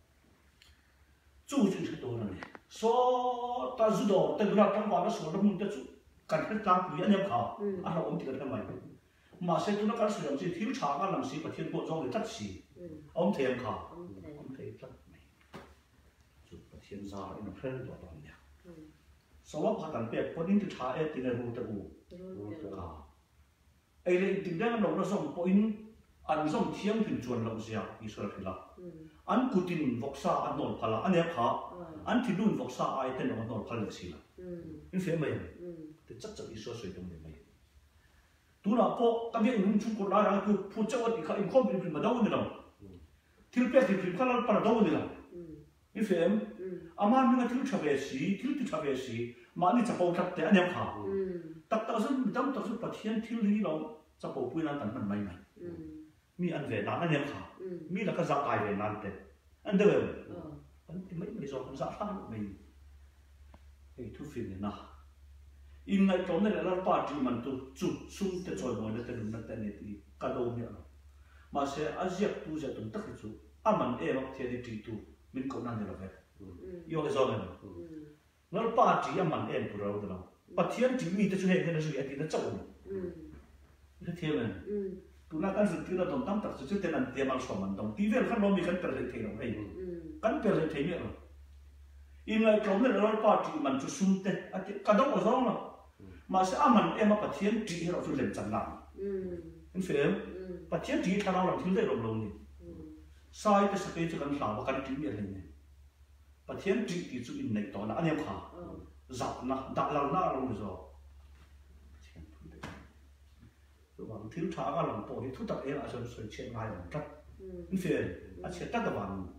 จู่จุดตัวนั่นเลยโซ่ตาจุดแต่เวลาตั้งวันแล้วโซ่แล้วมึงจะจุดการเฮ็ดตามปุ๋ยอันนี้เขาอันเราอมติกันทำไมมาเสียตัวนักการสื่อสิ่งที่ช้างกันหลังสีประเทศพวกจงเลยจัดสีอมเทียมเขาอมเทียมจัดเทียนซาอินเฟรนตัวตอนเนี่ยสวัสดิ์พัฒน์เปียกคนนี้จะช้าตินรูตะอูไอ้เรื่องติดได้กันเราส่งปอิน an zom thiam pin chuan lo zia Israel phila an kutin voksa an nol phala an em kha an thilun voksa ai ten on nol phal le sila in fe mai te chak chak Israel soi dong le mai tu na po ka be nung chu ko la ra ku phu chawat kha in khom pin ma daw ni lo thil pe thil khala pa daw ni lo in fe aman mi thil thabe si thil ti thabe si ma ni chapo thap te an em kha tak ta sun dam ta su pathian thil ni lo chapo pui na tan man mai mai mi an ve nan an em kha mi la ka za kai ve nan te an de an ti mai mai zo kan za than mai ei thu fin ni na in ngai tom ne la pa ti man tu chu sum te choi mo le te na te ne ti ka do mi ma se azia tu ja tum tak chu aman e ro the di ti tu min ko nan ne lo ve yo le zo ne ngal pa ti aman en pu ro de lo pathian ti mi te chu he ne su ya ti na chau ni the men tu na kan su ti na dom tam tak su te nan te mal so man dong ti vel khan lo mi kan per le the lo ei kan per le the mi lo in ngai tom ne la pa ti man chu sum te ati ka do zo lo mà sẽ ăn em mà bắt thiên trị nó phải lên chẳng làm, anh phải không? Bắt thiên trị thằng nào làm thiếu đấy lòng này, sai cái sự cho cần làm và cần tìm hiểu này, bắt thiên trị thì chú in này đó là anh em khá, giặc na, đặt lòng na lòng rồi, rồi bằng thiếu thả cái lòng bỏ đi thu tập em ở trong sự chuyện ngay lòng trắc, anh phải anh sẽ trắc cái bằng,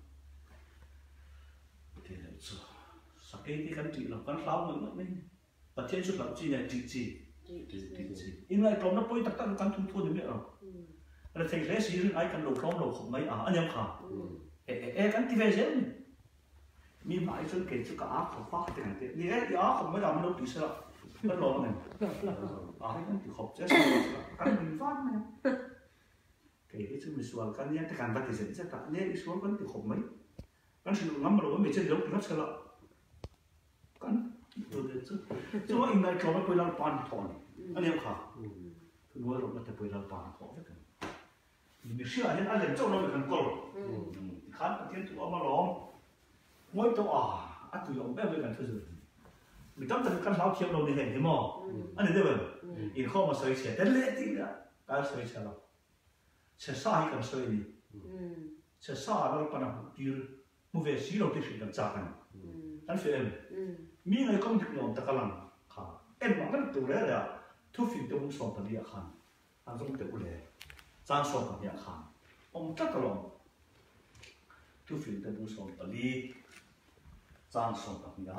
thế là sao? Sao cái cần trị là cần làm mình bắt thiên chút làm chi này trị in lại trong nó bôi tất cả các thùng thôn như vậy rồi, rồi thầy lẽ gì ai cần đồ không mấy anh em khá, cái tí về thế mi mãi chân kể cho cả không phát thế này thế, như thế không mấy làm đâu bị sợ, cái lỗ này, cái thì học chứ sao, cái mình phát này, cái chứ mình xuống cái nhé, cái càng phát thì sẽ cả nhé xuống cái thì học mấy, cái sự ngắm mà đồ mình chơi giống thì nó sợ, cái tôi đấy chứ mà in lại trong nó quay lại pan thon anh em khá tôi nói rồi nó sẽ quay lại pan thon thế này mình xưa hiện anh em trong nó mình cần cột khán thiên thủ mà lòng mỗi tổ anh tụi ông bé với cần thứ gì mình tâm tâm căn lão khiêm đâu đi hẹn thế mà anh em thấy không in không mà soi xe đến lệ tí nữa cái soi xe đâu xe sai cần soi đi xe sai nó pan nào tiêu mua về xí đâu thì phải cần trả anh phải em mi ngai kom dik nom takalang kha em ma kan tu le la thu fin tu som pa dia khan an som te ule chang som pa dia khan om ta kalong thu fin tu som pa li chang som pa dia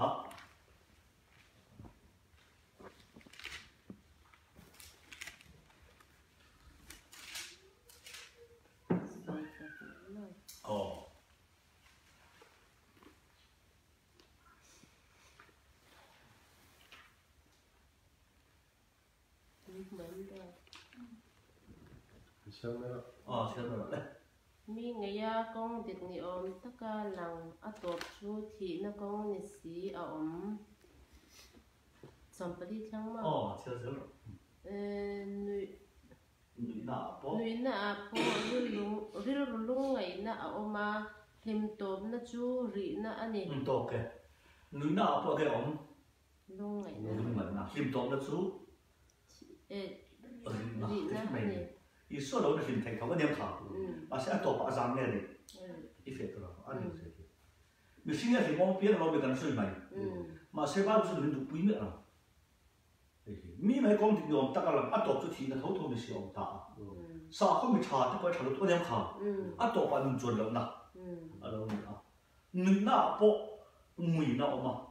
xem nữa đấy mi ngày con được ni om tất cả lòng atop chu thì nó con ni si om somebody thang mà xem nuôi na po lung ngày na oma him top na chu ri na ani top cái nuôi na po cái om lung ngày na him top na chu ri na ani ý số lâu nó hình thành thấu cái niệm khảo, mà sẽ tổ bảo giang nghe đi, ý phải rồi, anh hiểu thế. Mình sinh ra thì mong biết là mình cần suy mày, mà sẽ bao giờ mình được quý nữa à? Mi mấy con thì nhom tất cả là ăn tổ chút thì là thấu thấu mình sử dụng ta, sao không bị trả thì phải trả được cái niệm khảo, ăn tổ bảo mình chuẩn lâu nè, ở đâu nữa, người nào bộ người nào mà,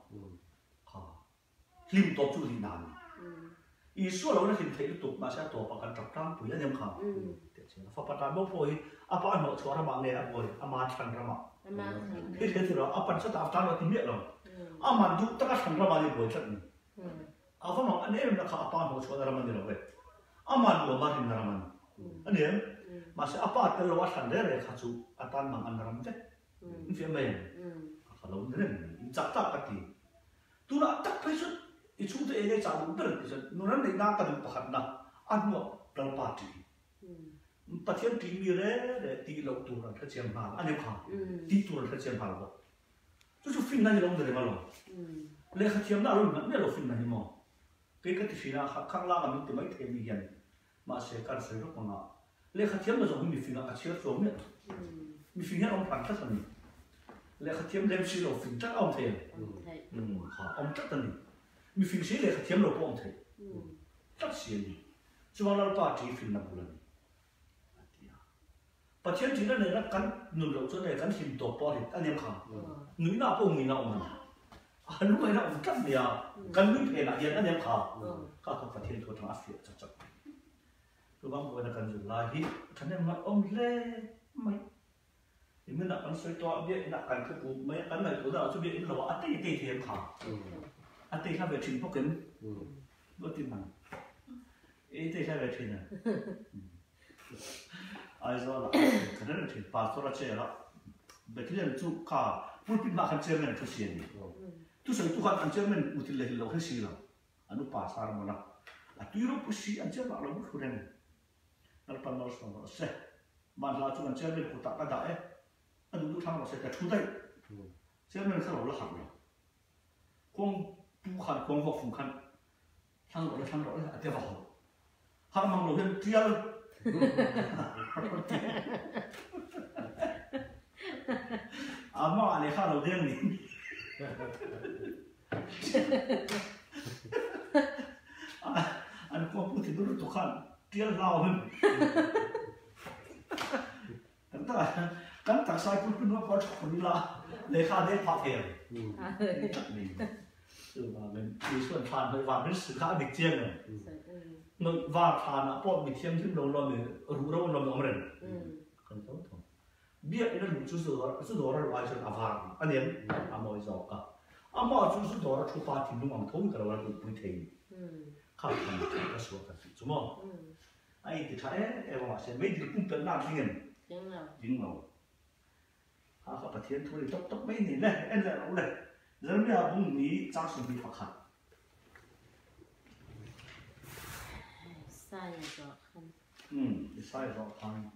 lim tổ chút thì nàn. ý số lâu nó hình thành tục mà sẽ tổ bằng trọc trăng tuổi anh em khảo, phát bắt đầu bốc phơi, apa anh họ cho ra mạng này anh bồi, ama thằng ra mạng, thế thì đó apa sẽ tạo ra nó tiếng Việt rồi, ama giúp tất cả thằng ra mạng đi bồi chân, apa mà anh em là khảo apa họ cho ra mạng đi rồi, ama nhiều mà hình ra mạng, anh em, mà sẽ apa cái lâu thằng đấy là khảo chú, apa bằng anh ra mạng chứ, phía mình, khảo lâu thế này, chắc cái gì, tu đã chắc phải xuất i chung te ene cha bu ber ki no ran nei na ka du pakhat na an no dal party pathian ti mi re ti lo tu ra thachem ha ane kha ti tu ra thachem ha lo chu fin na ni lo de ma lo le khathiam na lo na lo fin na ni mo ke ka ti fina khang la ga mi te mai the mi yan ma se kan se ro ma lệ khát thiếm là giống mình phình là chiếu xuống nữa mình phình hết ông phẳng tất cả lệ khát thiếm đem xí lộ phình chắc ông thầy ông chắc tận mình phình xí lệ khát thiếm lộ của ông thầy chắc xí đi chứ mà nó ba chỉ phình là một lần và thiếm chỉ là này nó cắn nụt lộ chỗ này cắn hình tổ po thì anh em khẳng núi nào cũng người nào mà lúc này nó cũng chắc gì à cắn núi phèn là gì anh em khẳng các phát thiếm của thằng Africa chắc chắc tôi bám gọi là cần dùng là hít thằng em nói ông lê mày thì mình đã cần xoay to biết đã cần cái vụ mấy cái này tôi đã cho biết là anh tây tây thì em khảo anh tây là về trình phúc kiến bất tin rằng ấy tây là về trình này ai do là cái này là trình pa tôi là chơi là về cái này chú cả bất tin mà khăn chơi mình tôi xuyên đi tôi say tôi khăn chơi mình ưu tiên là lâu hết xí rồi anh pa sao mà nào tôi rồi bớt xí anh chơi mà lâu bớt rồi Alpan nói xong rồi sẽ bạn là chúng mình chơi mình cũng tạo ra đại anh đúng thằng nó sẽ cái thu đây chơi mình khá là hẳn rồi quang bu khăn quang học phụng khăn thằng đó là tiêu vào hàng mang đồ lên tiêu mà này khá là đen đi anh quang bu thì đúng là khăn tiêu lao hơn cắn thằng sai cũng nó có chuyện là lấy khăn để phạt tiền chắc mình từ mà mình đi xuân phàn hơi vào đến sự khác biệt riêng này nội vào phàn là bọn mình thêm thêm đồng lo mình rủ đâu lo mình rồi không tốt thôi biết cái nó chú đó là ai cho à vào anh em à mọi gió cả à mọi chú đó là chú phạt thì đúng không thông cái đó là cũng thấy khác phần cái số cái đúng không ai thì thấy em mà sẽ mấy thì cũng tận làm tiếng nào họ phát hiện thôi tóc mấy này này em lại nói này giờ bây giờ bung ní trang sử bị phạt hẳn sai rồi không sai rồi không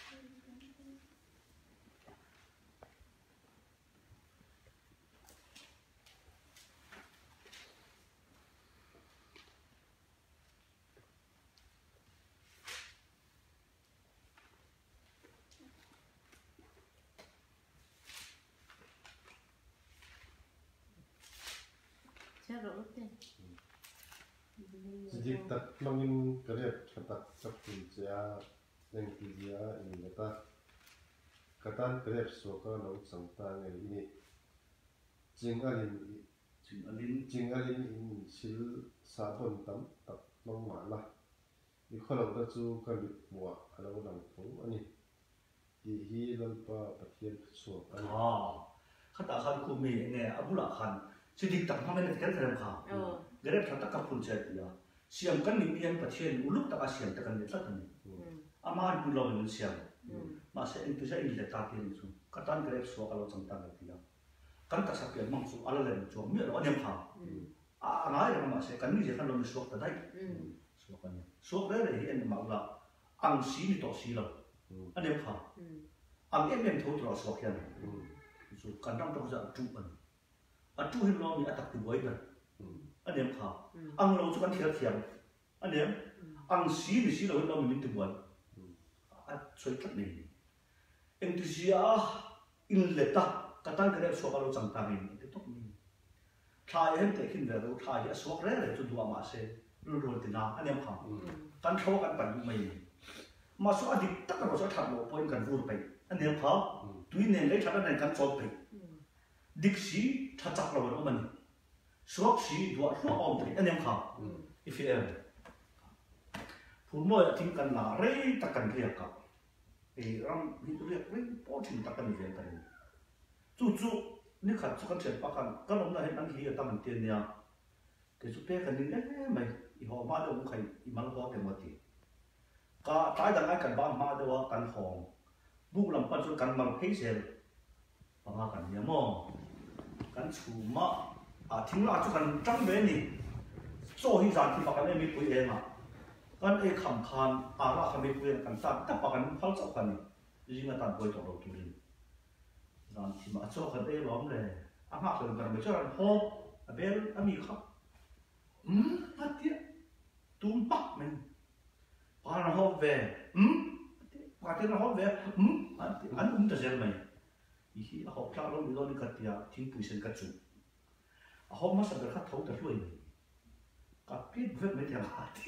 Jadi tak mungkin kerja kata kerja yang kerja ini kata kerja suka laut sangtang ini jingalin in sil sabon tam tak long malah di kalau dah tu kalau buat kalau orang tu ani di lalpa patian suka kata kan kumi ini abu lah kan sedikit tak mana kita dalam kau Gerek tak kapun chat ya. Siam kan ni yang pasien uluk tak siam tak kan letak ni. Aman pulau ni siam. Masa itu saya ini letak ni tu. Katan gerek suak kalau centang dia. Kan tak sapian mangsud ala lain cuma ni orang yang faham. Angai yang masa kan ni jangan lalu suak tadi. Suaknya. Suak dia ni malah angsi ni tak sila. Ada yang faham. Ang tu terus suaknya. So kan tak tahu saya tuan. Atu yang lalu ni atak tuai kan. Anh em khảo, ăn lâu cho con thiệt thiệt, anh em ăn xí thì xí là hơn đâu mình tự buồn, xoay cách này, em tự xí in lệ ta, cái tan cái này số bao chẳng tăng hình, cái tốt mình, thay em thấy khi nào đâu thay số cái này cho đua mà sẽ luôn luôn thì nào, anh em khảo, tan thâu cái bản mình, mà số anh đi tất cả số thằng lộ point gần vui vậy, anh em khảo, tuy nhiên lấy thằng này gần chọn vậy, địch xí thắt chặt rồi đó mình. Suốt xí đuổi suốt ôm thì anh em khảo, if em, phụ nữ thì cần là rây ta cần riêng cả, thì ram thì riêng rây bỏ chuyện ta cần riêng cái này, chú nếu khát cho con trẻ bắt cái lồng này anh kia ta mình tiền nha, cái chú bé cần những cái mày, họ mà đâu cũng phải mang qua cái gì, cả trái đằng ai cần bán mà đâu cần hồng, bu làm bắt cho cần mang hay xem, mà cần gì mà, cần chủ mà听了就很张白你，做一场地方还没不一样啊，กันคำคันอะไรคำไม่พูดกันแต่ปากกันเขาจะกันยิ่งกันบ่อยต่อเราตัวนี้ร้านที่มาชอบกันล้อมเลยอามาคนกันไม่ชอบกันฮอบเบลมีครับพัดเดียตุ้มปักมันพาเราฮอบเวพัดเดีย quả thế nó hót về anh ta xem mày ý họ cao lắm vì lo đi cắt tiệt thiên bùi sen cắt chủ họ mà sao được khát thấu được rồi cắt biết về mấy thằng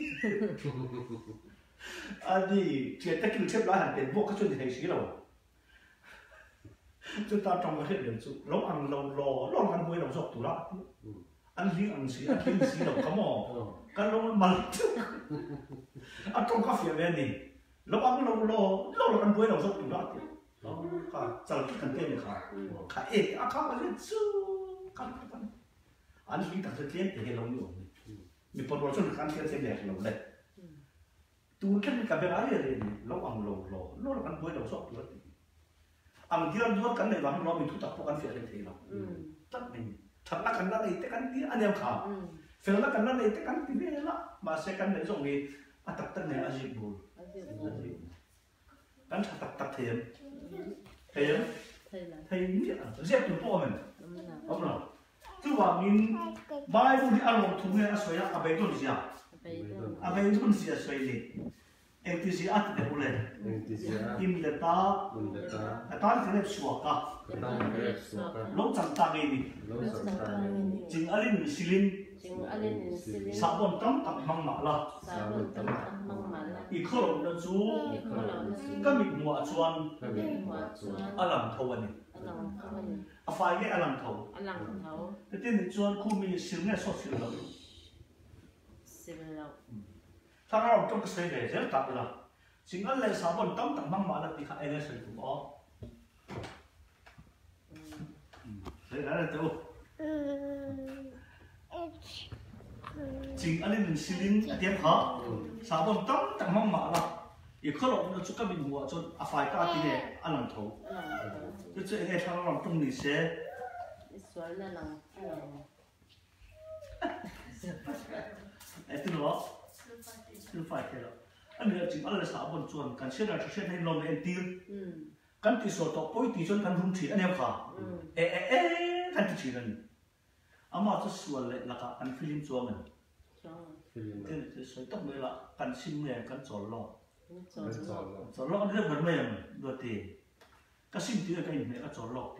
anh đi chuyện tất cả xếp lại hàng tiền vô các chuyện thì hay xí đâu chúng ta trong cái hệ điều chú lâu ăn lâu ăn quay đầu dọc tủ đó ăn riêng ăn xí đâu có mò cái lâu mà ăn trong cà phê về này lâu ăn quay đầu dọc tủ đó cả giờ cái cần tiền cả ế không có gì chú không anh riêng đặt cái tiền thì lâu nhiều mình bắt đầu cho cái tiền sẽ đẹp lâu đấy tu kan ka bera re lo ang lo kan boi lo so lo ang diran do kan nei bang lo mi thu tak kan fe re thei lo tak ni thak na kan na nei te kan ti aniam kha fel na kan na nei te kan ti ve la ma se kan nei zong ni atak tak nei aji bul kan tak thêm thei ni zep tu po men ông nào tu wa min bai bu ni alom thu ne asoya abai don sia abai don sia soi ni entusiast de ule im le ta ta ni le suaka lo chang ta ni jing alin silin sabon tam tak mang ma la i kholo na chu ka mi mua chuan alam tho ani a fai ge alam tho te tin chuan khu mi sil ne so sil lo thằng nào trong cái xe này rất đặc là chính anh lấy sáu phần tấm tặng măng mà là thì khai anh sẽ cũng có đấy là đâu chính anh lấy mình xin linh tiêm khó sáu phần tấm tặng măng mà là thì khó lắm nó chút cái mình mua cho à phải cả thì này anh làm thấu chứ chứ anh thằng nào trong này xe ấy từ đó chưa phải thế đâu anh nhớ chính anh là sao bọn chuồn cần xét là xét hay lòng em tiêu cần thì số tộc bối thì chuồn cần rung chỉ anh em cả cần thì chỉ là ama cho xuân lại là cả anh phim chuồn mình thế thì số tộc mới là cần xin mẹ cần chọn lọ anh rất vấn mẹ mình đôi thì cái xin thì cái mẹ cái chọn lọ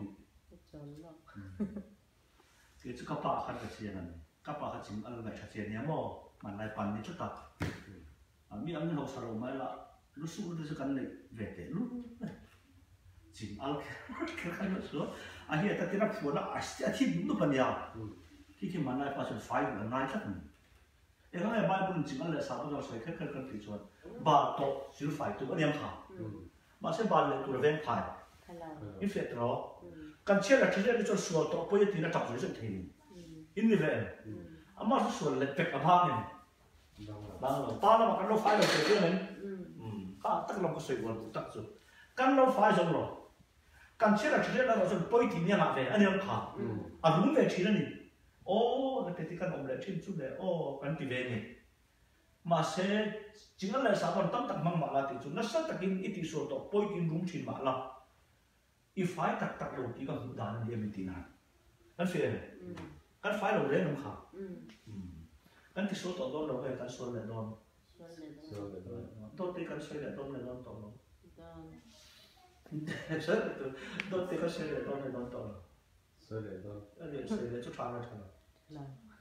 thì chứ các bạn khác cái gì này các bạn khác chính anh lại cái gì nhá mà lại bàn đi chút tập mi anh học sao mà là lúc xưa lúc cái này về cái lúc chính anh cái nó số anh hiện tại cái phụ là à thì đúng lúc này à khi mà lại phát sinh phải là ngay chắc này cái này bài bốn chính anh là sao đó sai cái tí chuột ba tổ xử phải tụi anh em khảo mà sẽ ba lại tụi ven phải in phết đó cần chia là chỉ là cho số tổ bây giờ thì nó tập rồi thì in như vậy mà số lại bẹt ở bao này đang ta nó mà căn lâu phải là sợi này, tắc lòng có sợi quần tắc rồi, căn lâu phải rồi rồi, căn chết là chỉ là nó rồi bơi thì nhang về anh em khả, đúng về chỉ là gì, cái thì căn ông lại trên chút này, căn thì về này, mà sẽ chính là sao còn tâm tắc mang mà là thì chúng nó sát tắc in ít số tổ bơi thì đúng chỉ mà là, if phải tắc đầu thì căn hụt đàn thì em tin nào, căn phải đầu đấy không khả. Kan số tổ đó đâu phải kan số lệ đòn, tôi thấy kan số lệ đòn là đòn tổ, tôi thấy kan số lệ đòn là đòn tổ, số lệ đòn, số lệ chút phá ra thôi,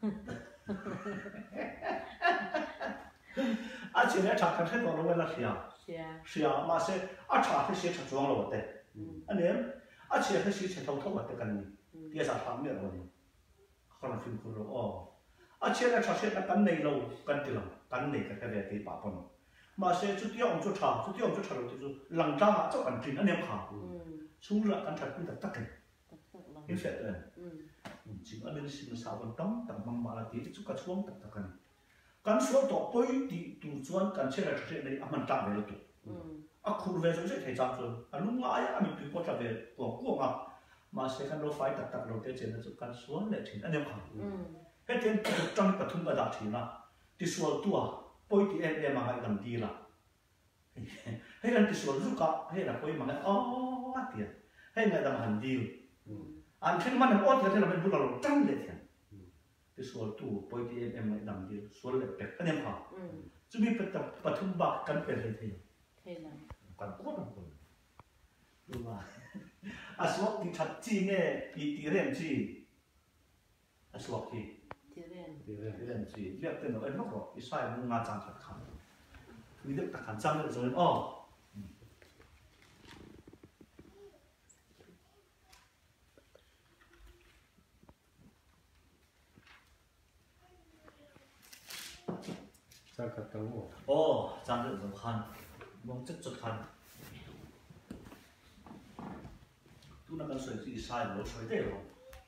anh chị này chắc kan hết rồi là xia mà sẽ anh chắc phải xia chắc chuông rồi vậy, anh em anh chị phải xia thâu thâu vậy cái này, dia sao phá miệng rồi, không là phim rồi à chia ra chia ra căn này lâu căn tiền căn này cái về thì bảo bọn mà sẽ chút tiêu ông chút trà rồi thì lằng ra mà cho căn tiền anh em khảo xuống là căn thật cũng tất cả cái chuyện này chỉ ở bên xin sao bằng tấm tầm bằng mà là tí chút cả xuống tất cả căn số tổ bơi thì tụ chuan căn chia ra chia này mình trả về được khu về rồi sẽ thấy trả rồi lúc ngãi mình cứ có trả về của mà sẽ căn đâu phải tất đầu tiên trên là chút căn xuống để thì anh em khảo cái chuyện trong cái thùng cái thì là thì số tua bơi thì em mà hay làm đi là hay là thì số lúc cả hay là bơi mà cái tiền hay là làm hành đi anh khi mà nó thì là mình buôn lậu trăm đấy thì thì số tua bơi thì em lại làm đi số lại bẹt anh em hả chứ biết bẹt thùng bạc cần bẹt thì còn à số thì thật chi nghe tí rèn chi à số thì Thì rèn. tí rèn chi việc tên nó ấy nó có cái sai nó ngang trang thật khăn vì được tất cả trang được rồi trang khát tăng một trang được rồi khăn mong chất chất khăn tu nó cần sợi gì sai nó sợi thế rồi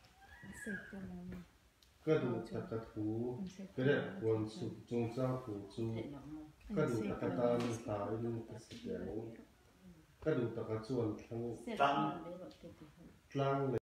cái đủ tất cả thú cái đấy quan sụp trong trang phụ chú cái đủ tất cả tan ta in cái sự cái đủ tất cả chuẩn thằng Xếp nó để vào cái lang